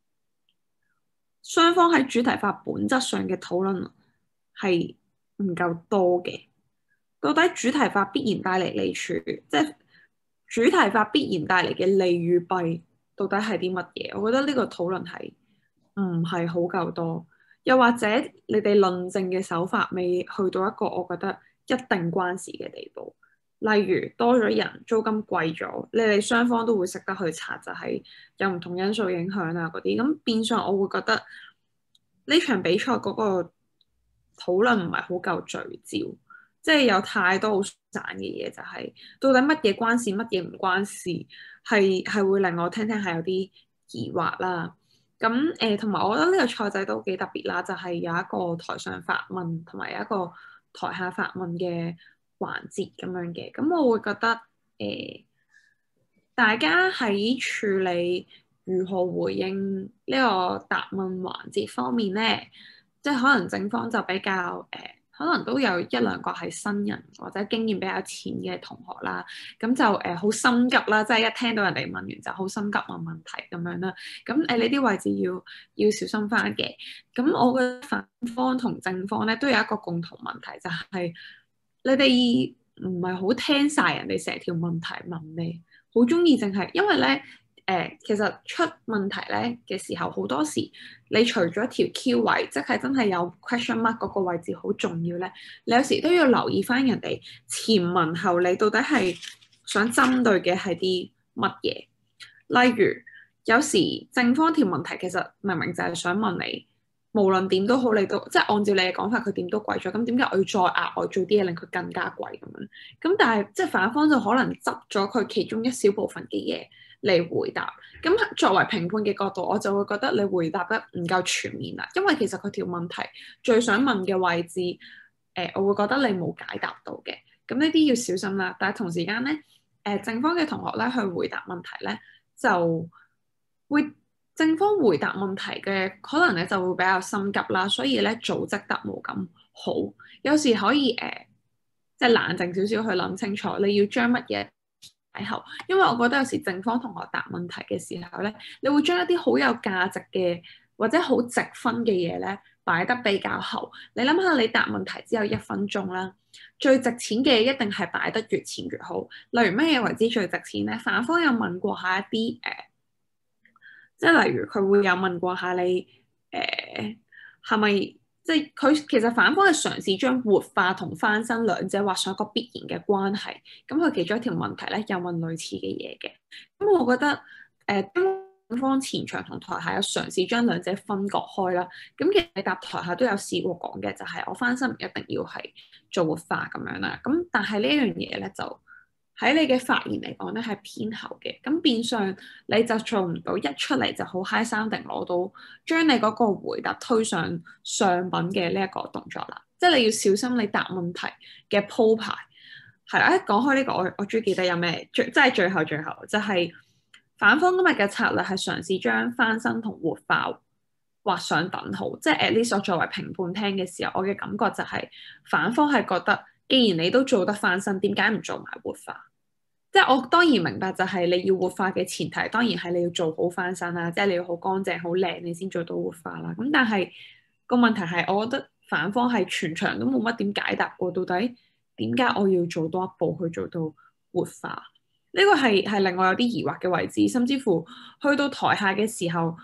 雙方喺主題化本質上嘅討論係唔夠多嘅。到底主題化必然帶嚟利處，即係主題化必然帶嚟嘅利與弊，到底係啲乜嘢？我覺得呢個討論係唔係好夠多，又或者你哋論證嘅手法未去到一個我覺得一定關事嘅地步。例如多咗人，租金貴咗，你哋雙方都會識得去查，就係有唔同因素影響啊嗰啲。咁變相我會覺得呢場比賽嗰個討論唔係好夠聚焦。即係有太多好散嘅嘢，就係、是、到底乜嘢關事，乜嘢唔關事，係係會令我聽聽係有啲疑惑啦。咁誒，同、呃、埋我覺得呢個賽制都幾特別啦，就係、是、有一個台上發問同埋有一個台下發問嘅環節咁樣嘅。咁我會覺得誒、呃，大家喺處理如何回應呢個答問環節方面咧，即係可能正方就比較誒。呃可能都有一兩個係新人或者經驗比較淺嘅同學啦，咁就誒好、呃、心急啦，即係一聽到人哋問完就好心急問問題咁樣啦。咁誒呢啲位置要要小心翻嘅。咁我覺得反方同正方咧都有一個共同問題，就係、是、你哋唔係好聽晒人哋成條問題問你，好中意淨係因為咧。誒、呃，其實出問題咧嘅時候，好多時你除咗條 Q 位，即係真係有 question mark 嗰個位置好重要咧，你有時都要留意翻人哋前文後理到底係想針對嘅係啲乜嘢。例如，有時正方條問題其實明明就係想問你，無論點都好，你都即係按照你嘅講法，佢點都貴咗，咁點解我要再額外做啲嘢令佢更加貴咁樣？咁但係即係反方就可能執咗佢其中一小部分嘅嘢嚟回答，咁作為評判嘅角度，我就會覺得你回答得唔夠全面啦，因為其實佢條問題最想問嘅位置，誒、呃，我會覺得你冇解答到嘅，咁呢啲要小心啦。但係同時間咧，誒、呃，正方嘅同學咧去回答問題咧，就會正方回答問題嘅可能咧就會比較心急啦，所以咧組織得冇咁好，有時可以誒，即、呃、係、就是、冷靜少少去諗清楚，你要將乜嘢喺後，因為我覺得有時正方同學答問題嘅時候咧，你會將一啲好有價值嘅或者好值分嘅嘢咧擺得比較後。你諗下，你答問題只有一分鐘啦，最值錢嘅一定係擺得越前越好。例如咩嘢為之最值錢咧？反方有問過下一啲誒、呃，即係例如佢會有問過下你誒係咪？呃即係佢其實反方係嘗試將活化同翻新兩者畫上一個必然嘅關係。咁佢其中一條問題咧，又問類似嘅嘢嘅。咁我覺得誒，正方前場同台下有嘗試將兩者分割開啦。咁其實你答台下都有試過講嘅，就係、是、我翻新唔一定要係做活化咁樣啦。咁但係呢一樣嘢咧就喺你嘅發言嚟講咧係偏後嘅，咁變相你就做唔到一出嚟就好 high sounding攞到將你嗰個回答推上上品嘅呢一個動作啦，即係你要小心你答問題嘅鋪排。係啦，一講開呢個我我最記得有咩最即係最後最後就係、是、反方今日嘅策略係嘗試將翻新同活化畫上等號，即係 at least 我作為評判聽嘅時候，我嘅感覺就係、是、反方係覺得既然你都做得翻新，點解唔做埋活化？即係我當然明白，就係你要活化嘅前提，當然係你要做好翻新啦，即係你要好乾淨、好靚，你先做到活化啦。咁但係個問題係，我覺得反方係全場都冇乜點解答過，到底點解我要做多一步去做到活化？呢個係係令我有啲疑惑嘅位置，甚至乎去到台下嘅時候，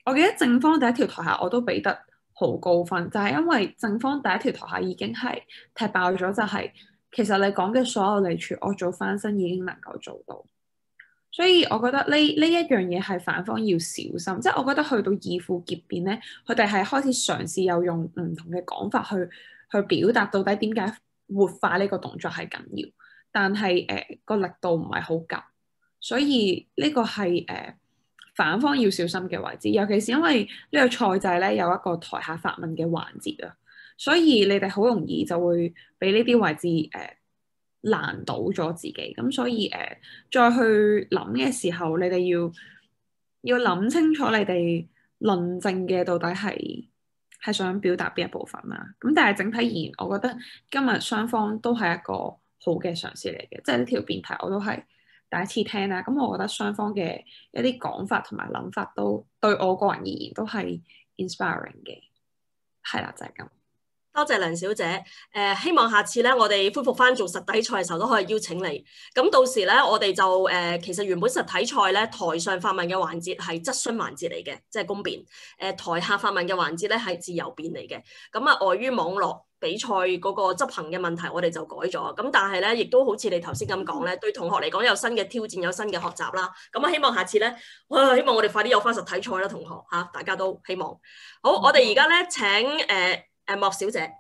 我記得正方第一條台下我都俾得好高分，就係、是、因為正方第一條台下已經係踢爆咗，就係、是、其實你講嘅所有利處，我做翻身已經能夠做到。所以我覺得呢呢一樣嘢係反方要小心，即係我覺得去到義父結辯咧，佢哋係開始嘗試有用唔同嘅講法去去表達到底點解活化呢個動作係緊要，但係誒個力度唔係好夠，所以呢個係誒、呃、反方要小心嘅位置，尤其是因為呢個賽制咧有一個台下發問嘅環節啊，所以你哋好容易就會俾呢啲位置誒、呃難倒咗自己，咁所以誒、呃，再去諗嘅時候，你哋要要諗清楚你哋論證嘅到底係係想表達邊一部分啦。咁但係整體而言，我覺得今日雙方都係一個好嘅嘗試嚟嘅，即係呢條辯題我都係第一次聽啦。咁我覺得雙方嘅一啲講法同埋諗法都對我個人而言都係 inspiring 嘅，係啦，就係、是、咁。 多謝梁小姐，誒、呃、希望下次咧，我哋恢復翻做實體賽嘅時候都可以邀請你。咁到時咧，我哋就誒、呃、其實原本實體賽咧，台上發問嘅環節係質詢環節嚟嘅，即係公辯。誒、呃、台下發問嘅環節咧係自由辯嚟嘅。咁啊，礙於網絡比賽嗰個執行嘅問題，我哋就改咗。咁但係咧，亦都好似你頭先咁講咧，對同學嚟講有新嘅挑戰，有新嘅學習啦。咁啊，希望下次咧，哇！希望我哋快啲有翻實體賽啦，同學嚇，大家都希望。好，我哋而家咧請誒。呃誒，莫小姐，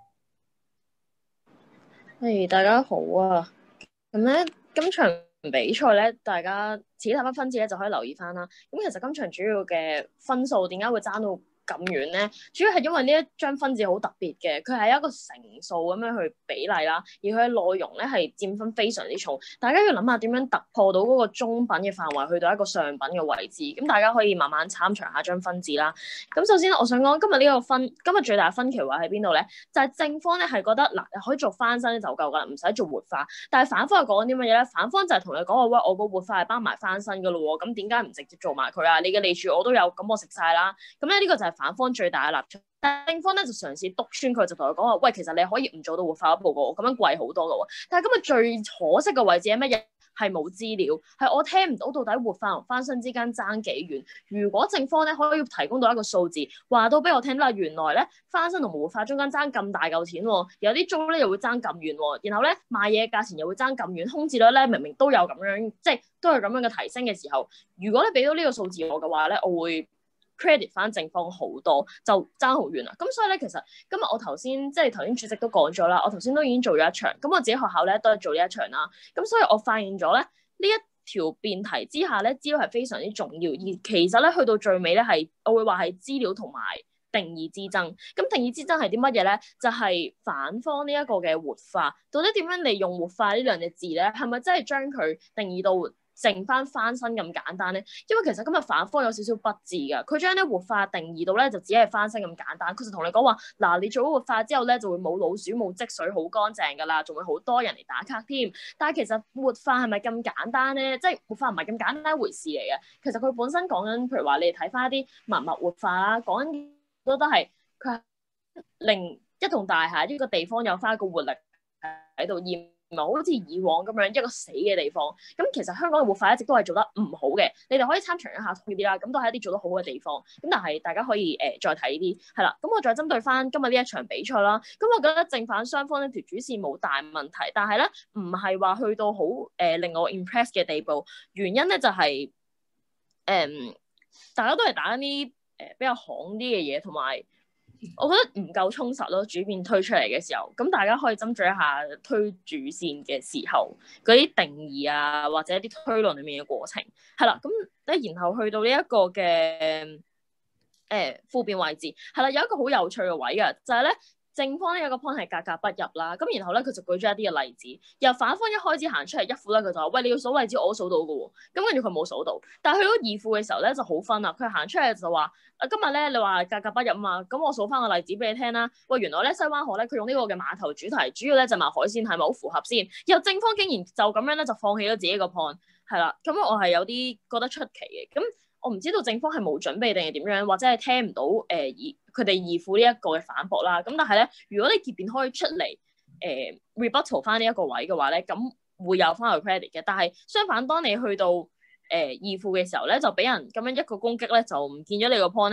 係、hey, 大家好啊！咁咧，今場比賽咧，大家自己睇翻分子咧就可以留意翻啦。咁其實今場主要嘅分數點解會爭到咁遠咧？主要係因為呢一張分子好特別嘅，佢係一個乘數咁樣去比例啦，而佢嘅內容咧係佔分非常之重。大家要諗下點樣突破到嗰個中品嘅範圍，去到一個上品嘅位置。咁大家可以慢慢參詳下張分子啦。咁首先我想講今日呢個分，今日最大分歧位喺邊度咧？就係、是、正方咧係覺得嗱，可以做翻身就夠噶啦，唔使做活化。但係反方係講啲乜嘢咧？反方就係同你講話喂，我個活化係包埋翻身噶咯喎，咁點解唔直接做埋佢啊？你嘅利處我都有，咁我食晒啦。咁咧呢個就係反方最大嘅立場，但係正方咧就嘗試篤穿佢，就同佢講話，喂，其實你可以唔做到活化一步嘅喎，咁樣貴好多嘅喎。但係今日最可惜嘅位置係乜嘢？係冇資料，係我聽唔到到底活化同翻身之間爭幾遠。如果正方咧可以提供到一個數字，話到俾我聽啦，原來咧翻身同活化中間爭咁大嚿錢喎，有啲租咧又會爭咁遠喎，然後咧賣嘢價錢又會爭咁遠，空置率咧明明都有咁樣，即係都係咁樣嘅提升嘅時候，如果你俾到呢個數字我嘅話咧，我會 credit 翻正方好多，就爭好遠啦。咁所以咧，其實今日我頭先即係頭先主席都講咗啦，我頭先都已經做咗一場，咁我自己學校咧都係做呢一場啦。咁所以我發現咗咧呢一條辯題之下咧，資料係非常之重要，而其實咧去到最尾咧係我會話係資料同埋定義之爭。咁定義之爭係啲乜嘢咧？就係、是、反方呢一個嘅活化，到底點樣利用活化呢兩隻字咧？係咪真係將佢定義到剩翻翻身咁簡單咧？因為其實今日反方有少少不智㗎，佢將啲活化定義到咧就只係翻身咁簡單。佢就同你講話嗱，你做咗活化之後咧就會冇老鼠冇積水好乾淨㗎啦，仲會好多人嚟打卡添。但係其實活化係咪咁簡單咧？即係活化唔係咁簡單一回事嚟嘅。其實佢本身講緊，譬如話你哋睇翻一啲文物活化啦，講緊都都係佢令一棟大廈呢個地方有翻一個活力喺度驗。唔係好似以往咁樣一個死嘅地方，咁其實香港嘅活化一直都係做得唔好嘅，你哋可以參詳一下呢啲啦，咁都係一啲做得好嘅地方，咁但係大家可以誒、呃、再睇呢啲，係啦，咁我再針對翻今日呢一場比賽啦，咁我覺得正反雙方呢條主線冇大問題，但係咧唔係話去到好誒、呃、令我 impress 嘅地步，原因咧就係、是、誒、呃、大家都係打緊啲誒比較行啲嘅嘢，同埋我覺得唔夠充實咯，主辯推出嚟嘅時候，咁大家可以斟酌一下推主線嘅時候嗰啲定義啊，或者一啲推論裡面嘅過程，係啦，咁咧然後去到呢一個嘅誒副辯位置，係啦，有一個好有趣嘅位嘅，就係、是、咧。正方呢有個 point 係格格不入啦，咁然後咧佢就舉咗一啲嘅例子，由反方一開始行出嚟一副咧，佢就話：喂，你要數例子，我都數到嘅喎。咁跟住佢冇數到，但係去到二副嘅時候咧就好分啦。佢行出嚟就話：啊，今日咧你話格格不入啊嘛，咁我數翻個例子俾你聽啦。喂，原來咧西灣河咧佢用呢個嘅碼頭主題，主要咧就賣海鮮，係咪好符合先？然後正方竟然就咁樣咧就放棄咗自己個 point， 係啦。咁我係有啲覺得出奇嘅。咁我唔知道正方係冇準備定係點樣，或者係聽唔到誒二佢哋二副呢一個嘅反駁啦。咁但係咧，如果你結辯可以出嚟誒、呃、rebuttal 翻呢一個位嘅話咧，咁會有翻個 credit 嘅。但係相反，當你去到誒、呃、二副嘅時候咧，就俾人咁樣一個攻擊咧，就唔見咗你個 point 咧。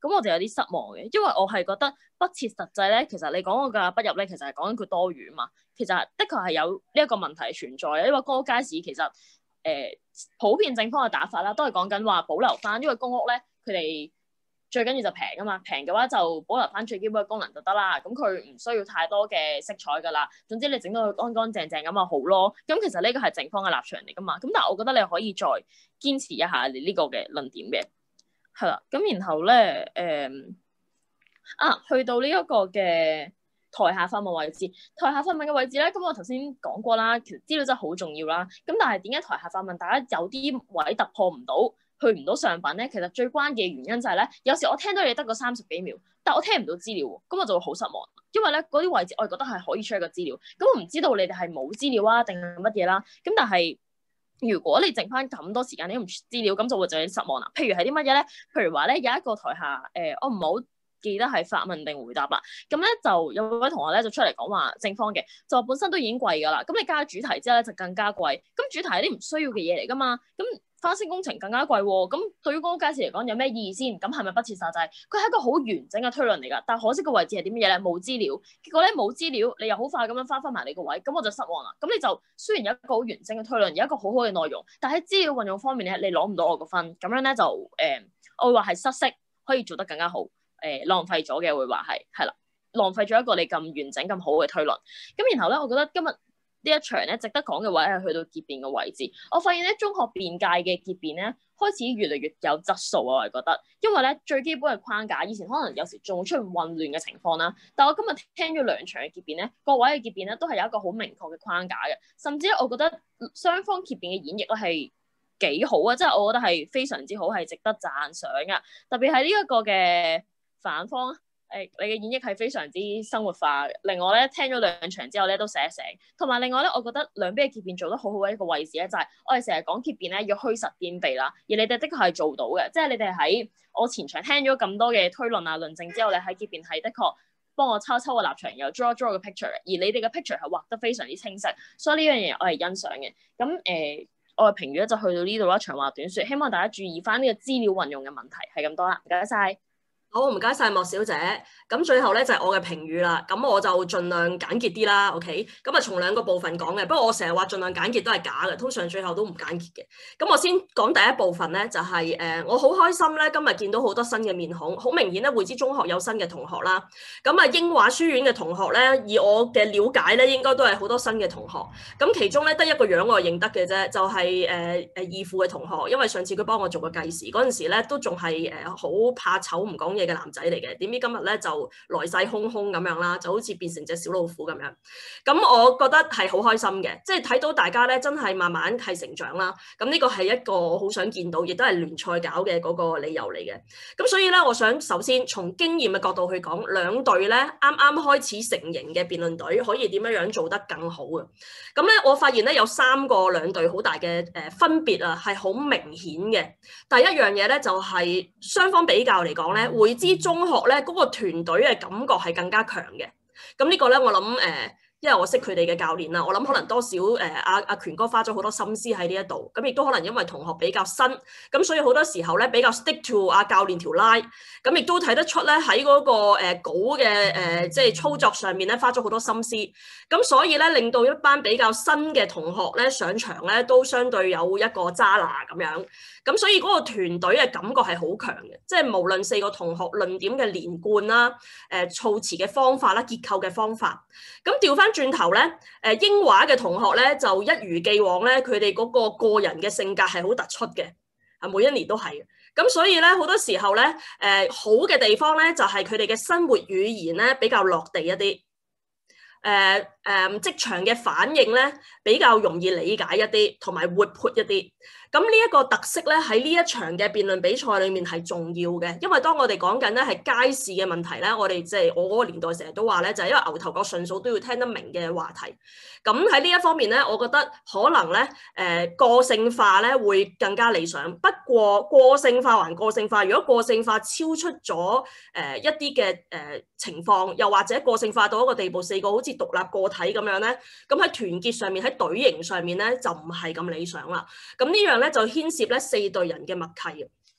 咁我就有啲失望嘅，因為我係覺得不切實際咧。其實你講嗰個不入咧，其實係講緊佢多餘啊嘛。其實的確係有呢一個問題存在嘅，因為公屋街市其實誒、呃、普遍政府嘅打法啦，都係講緊話保留翻，因為公屋咧佢哋最緊要就平啊嘛，平嘅話就保留翻最基本嘅功能就得啦。咁佢唔需要太多嘅色彩噶啦，總之你整到佢乾乾淨淨咁就好咯。咁其實呢個係政府嘅立場嚟噶嘛。咁但係我覺得你可以再堅持一下你呢個嘅論點嘅，係啦。咁然後咧誒、嗯、啊，去到呢一個嘅台下發問位置，台下發問嘅位置咧，咁我頭先講過啦，其實資料真係好重要啦。咁但係點解台下發問大家有啲位突破唔到，去唔到上品咧？其實最關鍵嘅原因就係咧，有時我聽到你得個三十幾秒，但我聽唔到資料喎，咁我就會好失望。因為咧嗰啲位置我係覺得係可以出一個資料，咁我唔知道你哋係冇資料啊定係乜嘢啦。咁但係如果你剩翻咁多時間你都唔出資料，咁就會就有啲失望啦。譬如係啲乜嘢咧？譬如話咧有一個台下誒、呃，我唔好記得係發問定回答啦，咁咧就有位同學咧就出嚟講話正方嘅，就話本身都已經貴㗎啦，咁你加主題之後咧就更加貴，咁主題係啲唔需要嘅嘢嚟㗎嘛，咁翻新工程更加貴喎，咁對於公屋街市嚟講有咩意義先？咁係咪不切實際？佢係一個好完整嘅推論嚟㗎，但可惜個位置係啲乜嘢咧？冇資料，結果咧冇資料，你又好快咁樣翻返埋你個位，咁我就失望啦。咁你就雖然有一個好完整嘅推論，有一個好好嘅內容，但喺資料運用方面咧，你攞唔到我個分，咁樣咧就誒、呃，我會話係失色，可以做得更加好。誒、呃、浪費咗嘅會話係係啦，浪費咗一個你咁完整咁好嘅推論。咁然後咧，我覺得今日呢一場咧值得講嘅位係去到結辯嘅位置。我發現咧中學辯界嘅結辯咧開始越嚟越有質素啊！我係覺得，因為咧最基本嘅框架，以前可能有時仲會出現混亂嘅情況啦。但我今日聽咗兩場嘅結辯咧，各位嘅結辯咧都係有一個好明確嘅框架嘅，甚至我覺得雙方結辯嘅演繹咧係幾好啊！即係我覺得係非常之好，係值得讚賞嘅。特別係呢一個嘅反方，誒、哎，你嘅演繹係非常之生活化，令我咧聽咗兩場之後咧都醒一醒。同埋另外咧，我覺得兩邊嘅結辯做得好好嘅一個位置咧，就係、是、我哋成日講結辯咧要虛實兼備啦，而你哋的確係做到嘅，即係你哋喺我前場聽咗咁多嘅推論啊論證之後咧，喺結辯係的確幫我抽抽個立場，又 draw draw 個 picture， 而你哋嘅 picture 係畫得非常之清晰，所以呢樣嘢我係欣賞嘅。咁誒、呃，我嘅評語咧就去到呢度啦，長話短説，希望大家注意翻呢個資料運用嘅問題，係咁多啦，唔該晒。 好，唔該晒莫小姐。咁最後咧就係、是、我嘅評語啦。咁我就盡量簡潔啲啦。OK。咁啊，從兩個部分講嘅。不過我成日話盡量簡潔都係假嘅，通常最後都唔簡潔嘅。咁我先講第一部分咧，就係、是、誒、呃，我好開心咧，今日見到好多新嘅面孔。好明顯咧，匯知中學有新嘅同學啦。咁啊，英華書院嘅同學咧，以我嘅了解咧，應該都係好多新嘅同學。咁其中咧得一個樣我認得嘅啫，就係誒誒二附嘅同學，因為上次佢幫我做過計時嗰陣時咧，都仲係誒好怕醜唔講嘢嘅男仔嚟嘅，點知今日咧就來勢洶洶咁樣啦，就好似變成隻小老虎咁樣。咁我覺得係好開心嘅，即係睇到大家咧真係慢慢係成長啦。咁呢個係一個我好想見到，亦都係聯賽搞嘅嗰個理由嚟嘅。咁所以咧，我想首先從經驗嘅角度去講，兩隊咧啱啱開始成型嘅辯論隊可以點樣樣做得更好啊？咁咧，我發現咧有三個兩隊好大嘅誒分別啊，係好明顯嘅。第一樣嘢咧就係雙方比較嚟講咧，匯知中學咧嗰個團隊嘅感覺係更加強嘅。咁呢個咧，我諗誒、呃，因為我識佢哋嘅教練啦，我諗可能多少誒阿阿權哥花咗好多心思喺呢一度。咁亦都可能因為同學比較新，咁所以好多時候咧比較 stick to 阿教練條 line。咁亦都睇得出咧喺嗰個誒稿嘅誒、呃、即係操作上面咧花咗好多心思。咁所以咧令到一班比較新嘅同學咧上場咧都相對有一個揸拿咁樣。咁所以嗰個團隊嘅感覺係好強嘅，即係無論四個同學論點嘅連貫啦、誒、呃、措辭嘅方法啦、結構嘅方法。咁調翻轉頭咧，誒英華嘅同學咧就一如既往咧，佢哋嗰個個人嘅性格係好突出嘅，啊每一年都係嘅。咁所以咧好多時候咧，誒、呃、好嘅地方咧就係佢哋嘅生活語言咧比較落地一啲。誒誒職場嘅反應咧比較容易理解一啲，同埋活潑一啲。咁呢一個特色咧喺呢一場嘅辯論比賽裏面係重要嘅，因為當我哋講緊咧係街市嘅問題咧，我哋即係我嗰個年代成日都話咧，就係、是、因為牛頭角順數都要聽得明嘅話題。咁喺呢一方面咧，我覺得可能咧誒、呃、個性化咧會更加理想。不過個性化還個性化，如果個性化超出咗誒、呃、一啲嘅誒情況，又或者個性化到一個地步，四個好似獨立個體咁樣咧，咁喺團結上面喺隊形上面咧就唔係咁理想啦。咁呢樣咧就牽涉咧四隊人嘅默契。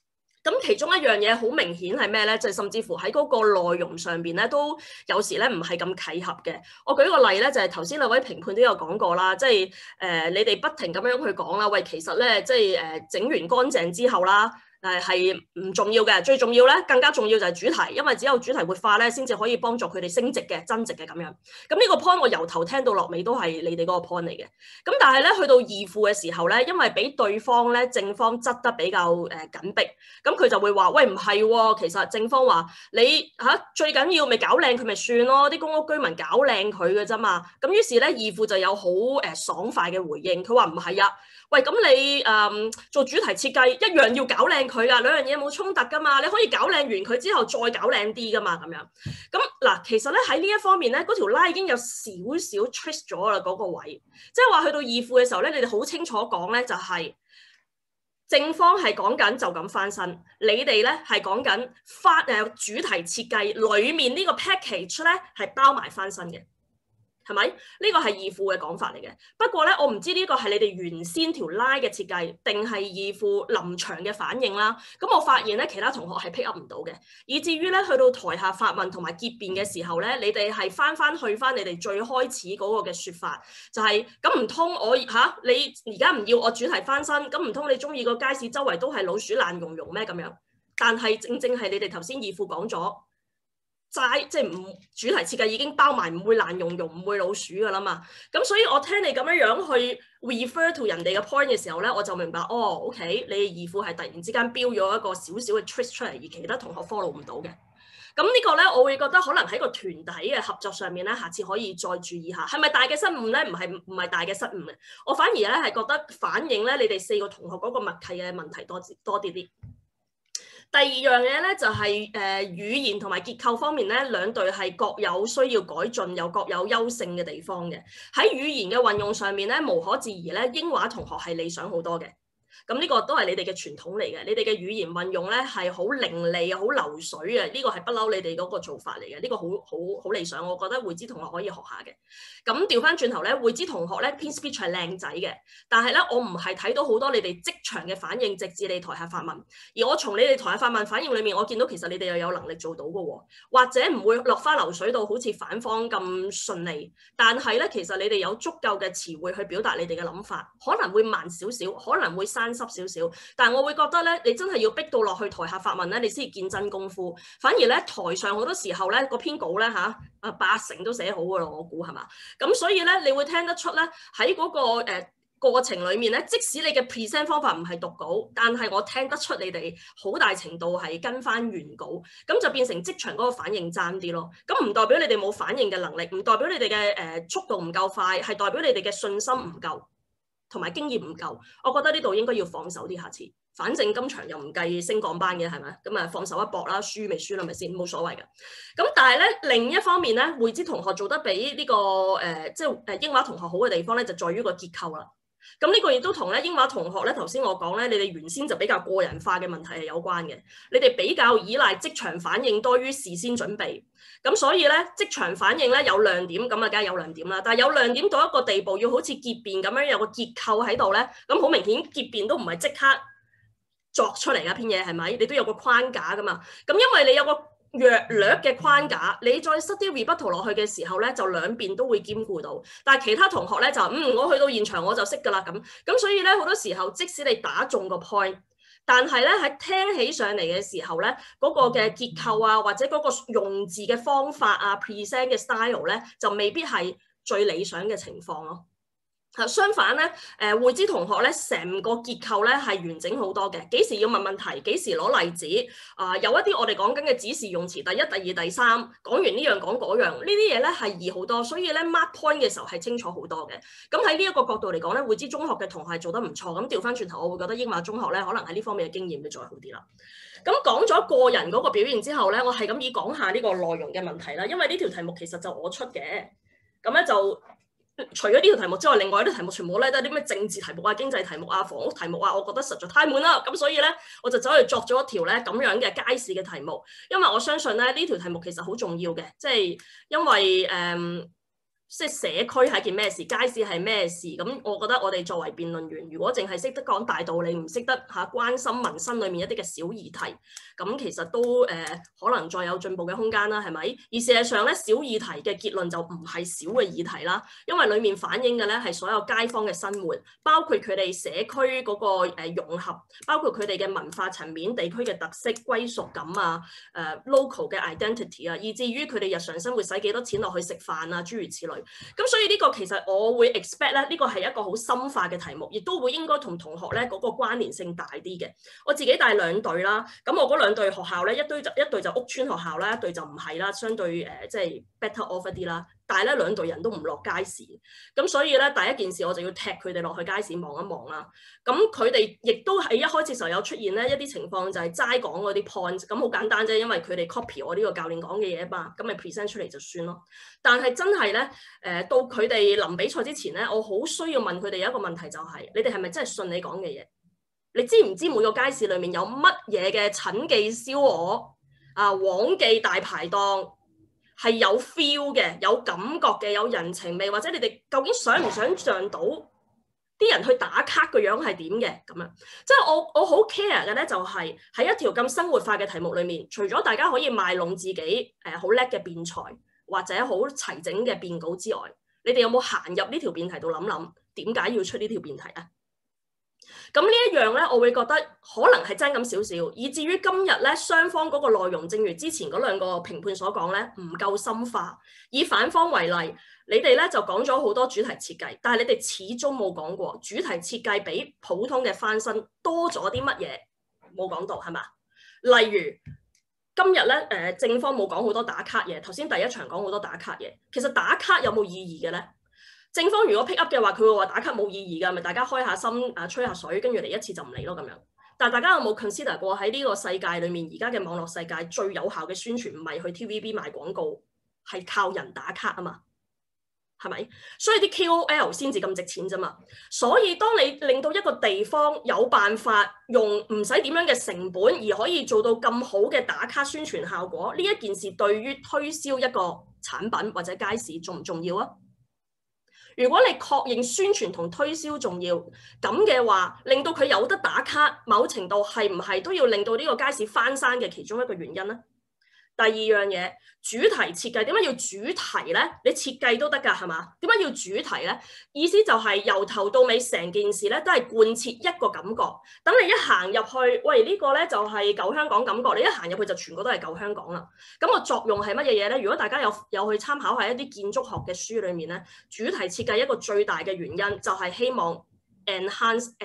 咁其中一樣嘢好明顯係咩咧？就係、甚至乎喺嗰個內容上邊咧，都有時咧唔係咁契合嘅。我舉個例咧，就係頭先兩位評判都有講過啦，即係誒、呃、你哋不停咁樣去講啦，喂，其實咧即係誒整完乾淨之後啦。誒係唔重要嘅，最重要咧，更加重要就係主題，因為只有主題活化咧，先至可以幫助佢哋升值嘅、增值嘅咁樣。咁呢個 point 我由頭聽到落尾都係你哋嗰個 point 嚟嘅。咁但係咧，去到二副嘅時候咧，因為俾對方咧正方執得比較誒、呃、緊迫，咁佢就會話：喂，唔係喎，其實正方話你嚇、啊、最緊要咪搞靚佢咪算咯，啲公屋居民搞靚佢嘅啫嘛。咁於是咧，二副就有好誒、呃、爽快嘅回應，佢話唔係啊。喂，咁你誒、嗯、做主題設計一樣要搞靚佢噶，兩樣嘢冇衝突噶嘛，你可以搞靚完佢之後再搞靚啲噶嘛，咁樣。咁嗱，其實咧喺呢一方面咧，嗰條拉已經有少少 twist 咗啦，嗰、那個位，即係話去到二副嘅時候咧，你哋好清楚講咧，就係、是、正方係講緊就咁翻身，你哋咧係講緊翻誒主題設計裡面呢個 package 咧係包埋翻身嘅。係咪？呢個係二副嘅講法嚟嘅。不過咧，我唔知呢個係你哋原先條拉嘅設計，定係二副臨場嘅反應啦。咁我發現咧，其他同學係 pick up 唔到嘅，以至於咧去到台下發問同埋結辯嘅時候咧，你哋係翻翻去翻你哋最開始嗰個嘅説法，就係咁唔通我嚇、啊、你而家唔要我主題翻身，咁唔通你中意個街市周圍都係老鼠爛茸茸咩咁樣？但係正正係你哋頭先二副講咗。齋即係唔主題設計已經包埋唔會爛茸茸唔會老鼠噶啦嘛，咁所以我聽你咁樣樣去 refer to 人哋嘅 point 嘅時候咧，我就明白哦 OK 你二副係突然之間標咗一個少少嘅 twist 出嚟，而其他同學 follow 唔到嘅。咁呢個咧我會覺得可能喺個團體嘅合作上面咧，下次可以再注意下係咪大嘅失誤咧？唔係唔係大嘅失誤嘅，我反而咧係覺得反映咧你哋四個同學嗰個默契嘅問題多多啲啲。第二樣嘢咧就係、是、誒、呃、語言同埋結構方面咧，兩隊係各有需要改進，又各有優勝嘅地方嘅。喺語言嘅運用上面咧，無可置疑咧，英華同學係理想好多嘅。咁呢個都係你哋嘅傳統嚟嘅，你哋嘅語言運用咧係好伶俐、好流水嘅，呢個係不嬲你哋嗰個做法嚟嘅，呢個好好好理想，我覺得會知同學可以學下嘅。咁調翻轉頭咧，會知同學咧編 speech 係靚仔嘅，但係咧我唔係睇到好多你哋即場嘅反應，直至你台下發問。而我從你哋台下發問反應裡面，我見到其實你哋又有能力做到嘅喎，或者唔會落花流水到好似反方咁順利，但係咧其實你哋有足夠嘅詞彙去表達你哋嘅諗法，可能會慢少少，可能會生濕少少，但係我會覺得咧，你真係要逼到落去台下發問咧，你先至見真功夫。反而咧台上好多時候咧個篇稿咧嚇啊八成都寫好㗎咯，我估係嘛？咁所以咧，你會聽得出咧喺嗰個誒、呃、過程裡面咧，即使你嘅 present 方法唔係讀稿，但係我聽得出你哋好大程度係跟翻原稿，咁就變成即場嗰個反應爭啲咯。咁唔代表你哋冇反應嘅能力，唔代表你哋嘅誒速度唔夠快，係代表你哋嘅信心唔夠。同埋經驗唔夠，我覺得呢度應該要放手啲。下次，反正今場又唔計升降班嘅，係咪？咁啊放手一搏啦，輸咪輸啦，咪先冇所謂嘅。咁但係咧另一方面咧，會知同學做得比呢、這個誒、呃、即係誒英華同學好嘅地方咧，就在於個結構啦。咁呢個亦都同咧英華同學咧頭先我講咧，你哋原先就比較個人化嘅問題係有關嘅。你哋比較依賴即場反應多於事先準備。咁所以咧，即場反應咧有亮點，咁啊梗係有亮點啦。但係有亮點到一個地步，要好似結辯咁樣有個結構喺度咧，咁好明顯結辯都唔係即刻作出嚟嘅篇嘢，係咪？你都有個框架噶嘛。咁因為你有個弱略嘅框架，你再塞啲 rebuttal 落去嘅時候咧，就兩邊都會兼顧到。但係其他同學咧就嗯，我去到現場我就識㗎啦咁。咁所以咧好多時候，即使你打中個 point。但係咧喺聽起上嚟嘅時候咧，嗰、那個嘅結構啊，或者嗰個用字嘅方法啊 present 嘅 style 咧，就未必係最理想嘅情況咯。相反咧，誒、呃、會知同學咧，成個結構咧係完整好多嘅。幾時要問問題，幾時攞例子，啊、呃、有一啲我哋講緊嘅指示用詞，第一、第二、第三，講完呢樣講嗰樣，呢啲嘢咧係易好多，所以咧 mark point 嘅時候係清楚好多嘅。咁喺呢一個角度嚟講咧，會知中學嘅同學係做得唔錯。咁調翻轉頭，我會覺得英華中學咧，可能喺呢方面嘅經驗會再好啲啦。咁講咗個人嗰個表現之後咧，我係咁以講下呢個內容嘅問題啦。因為呢條題目其實就我出嘅，咁咧就。除咗呢條題目之外，另外啲題目全部咧都係啲咩政治題目啊、經濟題目啊、房屋題目啊，我覺得實在太悶啦。咁所以咧，我就走去作咗一條咧咁樣嘅街市嘅題目，因為我相信咧呢條題目其實好重要嘅，即係因為誒、嗯、 即係社區係件咩事，街市係咩事？咁我覺得我哋作為辯論員，如果淨係識得講大道理，唔識得嚇、啊、關心民生裏面一啲嘅小議題，咁其實都誒、呃、可能再有進步嘅空間啦，係咪？而事實上咧，小議題嘅結論就唔係小嘅議題啦，因為裡面反映嘅咧係所有街坊嘅生活，包括佢哋社區嗰個誒融合，包括佢哋嘅文化層面、地區嘅特色、歸屬感啊、誒、呃、local 嘅 identity 啊，以至於佢哋日常生活使幾多錢落去食飯啊，諸如此類。咁所以呢個其實我會 expect 咧，呢個係一個好深化嘅題目，亦都會應該同同學咧嗰個關聯性大啲嘅。我自己帶兩隊啦，咁我嗰兩隊學校咧，一堆就一隊就屋邨學校啦，一隊就唔係啦，相對誒即係 better off 一啲啦。但係咧兩隊人都唔落街市，咁所以咧第一件事我就要踢佢哋落去街市望一望啦。咁佢哋亦都喺一開始時候有出現咧一啲情況，就係齋講嗰啲 point，咁好簡單啫，因為佢哋 copy 我呢個教練講嘅嘢啊嘛，咁咪 present 出嚟就算咯。但係真係咧誒到佢哋臨比賽之前咧，我好需要問佢哋有一個問題，就係，就係你哋係咪真係信你講嘅嘢？你知唔知每個街市裡面有乜嘢嘅陳記燒鵝啊、黃記大排檔？係有 feel 嘅，有感覺嘅，有人情味，或者你哋究竟想唔想像到啲人去打卡個樣係點嘅咁樣？即係我我好 care 嘅咧，就係喺一條咁生活化嘅題目裏面，除咗大家可以賣弄自己誒好叻嘅辯才或者好齊整嘅辯稿之外，你哋有冇行入呢條辯題度諗諗點解要出呢條辯題啊？咁呢一樣咧，我會覺得可能係爭咁少少，以至於今日咧雙方嗰個內容，正如之前嗰兩個評判所講咧，唔夠深化。以反方為例，你哋咧就講咗好多主題設計，但係你哋始終冇講過主題設計比普通嘅翻身多咗啲乜嘢，冇講到係嘛？例如今日咧誒正方冇講好多打卡嘢，頭先第一場講好多打卡嘢，其實打卡有冇意義嘅咧？正方如果 pick up 嘅話，佢會話打卡冇意義㗎，咪大家開下心啊，吹下水，跟住嚟一次就唔嚟咯咁樣。但係大家有冇 consider 過喺呢個世界裏面，而家嘅網絡世界最有效嘅宣傳唔係去 T V B 賣廣告，係靠人打卡啊嘛，係咪？所以啲 K O L 先至咁值錢啫嘛。所以當你令到一個地方有辦法用唔使點樣嘅成本而可以做到咁好嘅打卡宣傳效果，呢一件事對於推銷一個產品或者街市重唔重要啊？如果你確認宣傳同推銷重要，咁嘅話，令到佢有得打卡，某程度係唔係都要令到呢個街市翻山嘅其中一個原因呢？第二樣嘢，主題設計點解要主題咧？你設計都得㗎，係嘛？點解要主題咧？意思就係由頭到尾成件事咧都係貫徹一個感覺。等你一行入去，喂呢個咧就係舊香港感覺，你一行入去就全部都係舊香港啦。咁個作用係乜嘢嘢咧？如果大家有有去參考下一啲建築學嘅書裏面咧，主題設計一個最大嘅原因就係希望 enhance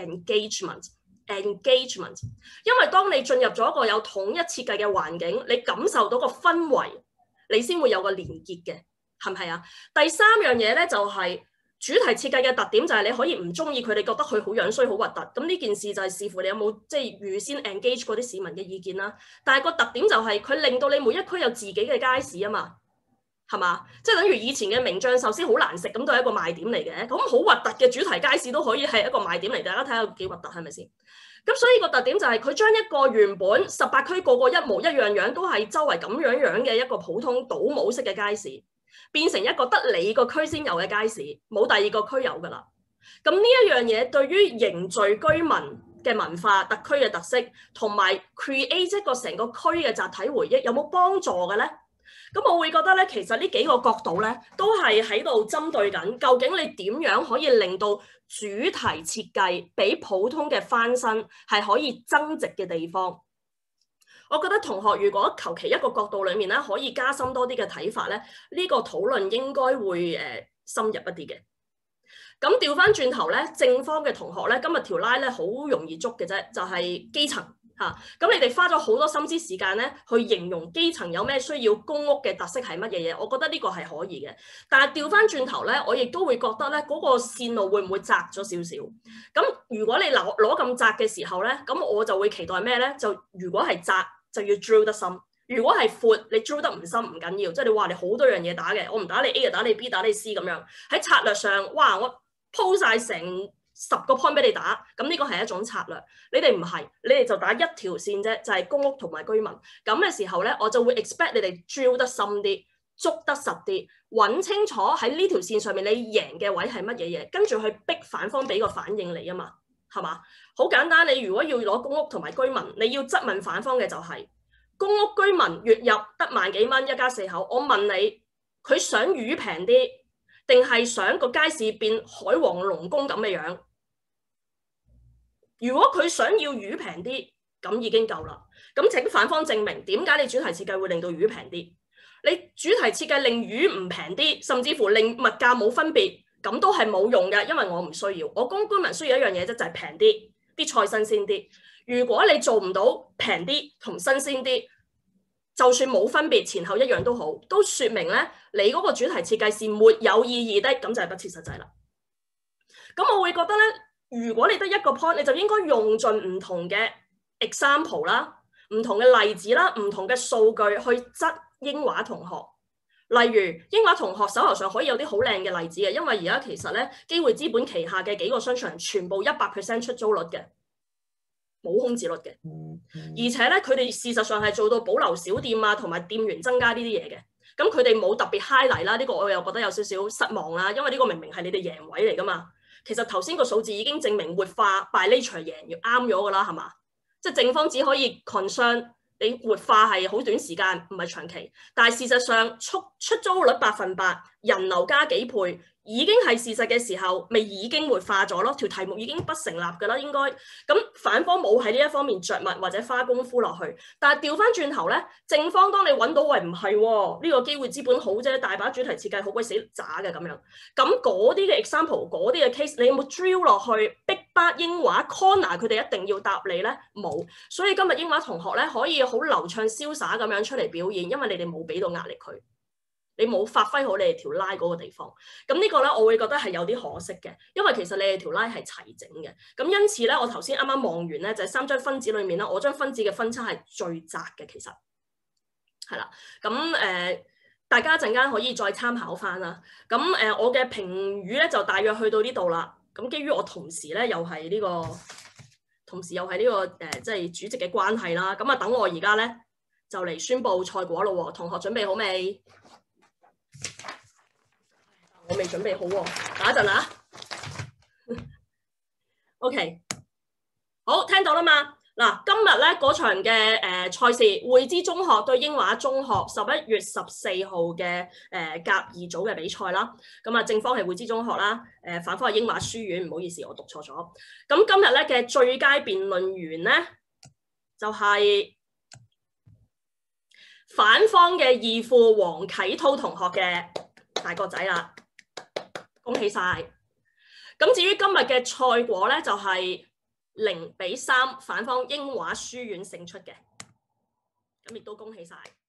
engagement。engagement， 因為當你進入咗一個有統一設計嘅環境，你感受到個氛圍，你先會有個連結嘅，係唔係啊？第三樣嘢咧就係、是、主題設計嘅特點就係你可以唔中意佢哋，覺得佢好樣衰、好核突。咁呢件事就係視乎你有冇即係預先 engage 嗰啲市民嘅意見啦。但係個特點就係、是、佢令到你每一區有自己嘅街市啊嘛。係嘛？即係等於以前嘅名將壽司好難食，咁都係一個賣點嚟嘅。咁好核突嘅主題街市都可以係一個賣點嚟，大家睇下幾核突係咪先？咁所以個特點就係佢將一個原本十八區個個一模一樣樣，都係周圍咁樣樣嘅一個普通倒模式嘅街市，變成一個得你個區先有嘅街市，冇第二個區有㗎啦。咁呢一樣嘢對於凝聚居民嘅文化、特區嘅特色，同埋 create 一個成個區嘅集體回憶，有冇幫助嘅咧？咁我會覺得咧，其實呢幾個角度咧，都係喺度針對緊，究竟你點樣可以令到主題設計比普通嘅翻新係可以增值嘅地方。我覺得同學如果求其一個角度裡面咧，可以加深多啲嘅睇法咧，呢、這個討論應該會誒、呃、深入一啲嘅。咁調翻轉頭咧，正方嘅同學咧，今日條 line 咧好容易捉嘅啫，就係、是、基層。嚇！咁、啊、你哋花咗好多心思時間咧，去形容基層有咩需要，公屋嘅特色係乜嘢嘢？我覺得呢個係可以嘅。但係調翻轉頭咧，我亦都會覺得咧，嗰、那個線路會唔會窄咗少少？咁如果你攞攞咁窄嘅時候咧，咁我就會期待咩咧？就如果係窄，就要 drill 得深；如果係闊，你 drill 得唔深唔緊要。即係你話你好多樣嘢打嘅，我唔打你 A 就打你 B 打你 C 咁樣。喺策略上，哇！我鋪晒成十個 point 俾你打，咁呢個係一種策略。你哋唔係，你哋就打一條線啫，就係、是、公屋同埋居民。咁嘅時候咧，我就會 expect 你哋 drill 得深啲， 捉得實啲，揾清楚喺呢條線上面你贏嘅位係乜嘢嘢，跟住去逼反方俾個反應你啊嘛，係嘛？好簡單，你如果要攞公屋同埋居民，你要質問反方嘅就係、是、公屋居民月入得萬幾蚊，一家四口，我問你，佢想魚平啲，定係想個街市變海王龍宮咁嘅樣？如果佢想要魚平啲，咁已經夠啦。咁請反方證明點解你主題設計會令到魚平啲？你主題設計令魚唔平啲，甚至乎令物價冇分別，咁都係冇用嘅，因為我唔需要。我公屋居民需要一樣嘢啫，就係平啲，啲菜新鮮啲。如果你做唔到平啲同新鮮啲，就算冇分別，前後一樣都好，都説明咧你嗰個主題設計是沒有意義的，咁就係不切實際啦。咁我會覺得咧，如果你得一個 point，你就應該用盡唔同嘅 example 啦、唔同嘅例子啦、唔同嘅數據去質英華同學。例如英華同學手頭上可以有啲好靚嘅例子嘅，因為而家其實咧機會資本旗下嘅幾個商場全部一百 percent 出租率嘅，冇空置率嘅，而且咧佢哋事實上係做到保留小店啊，同埋店員增加呢啲嘢嘅。咁佢哋冇特別 highlight 啦，呢個我又覺得有少少失望啦，因為呢個明明係你哋贏位嚟噶嘛。其實頭先個數字已經證明活化 by nature 贏要啱咗噶啦，係嘛？即係正方只可以 concern 你活化係好短時間，唔係長期。但係事實上出出租率百分百，人流加幾倍，已經係事實嘅時候，咪已經活化咗咯？條題目已經不成立㗎啦，應該。咁反方冇喺呢一方面着墨或者花功夫落去。但係調翻轉頭咧，正方當你揾到喂唔係喎，呢、這個機會資本好啫，大把主題設計好鬼死渣嘅咁樣。咁嗰啲嘅 example，嗰啲嘅 case，你有冇 drill 落去逼巴英華 corner 佢哋一定要答你咧？冇。所以今日英華同學咧可以好流暢瀟灑咁樣出嚟表演，因為你哋冇俾到壓力佢。你冇發揮好你哋條拉嗰個地方，咁呢個咧我會覺得係有啲可惜嘅，因為其實你哋條拉係齊整嘅，咁因此咧我頭先啱啱望完咧就係三張分子裏面咧，我張分子嘅分差係最窄嘅，其實係啦，咁誒、呃、大家陣間可以再參考翻啦，咁誒、呃、我嘅評語咧就大約去到呢度啦，咁基於我同時咧又係呢、這個，同時又係呢、這個誒即係主席嘅關係啦，咁啊等我而家咧就嚟宣佈賽果咯喎，同學準備好未？我未準備好喎，等一陣啊。OK， 好，聽到啦嘛？嗱，今日咧嗰場嘅誒賽事，匯知中學對英華中學，十一月十四號嘅誒甲二組嘅比賽啦。咁啊，正方係匯知中學啦，誒反方係英華書院，唔好意思，我讀錯咗。咁今日咧嘅最佳辯論員咧，就係、是、反方嘅義父黃啟滔同學嘅大個仔啦。恭喜晒！咁至於今日嘅賽果咧，就係零比三，反方英華書院勝出嘅。咁亦都恭喜晒。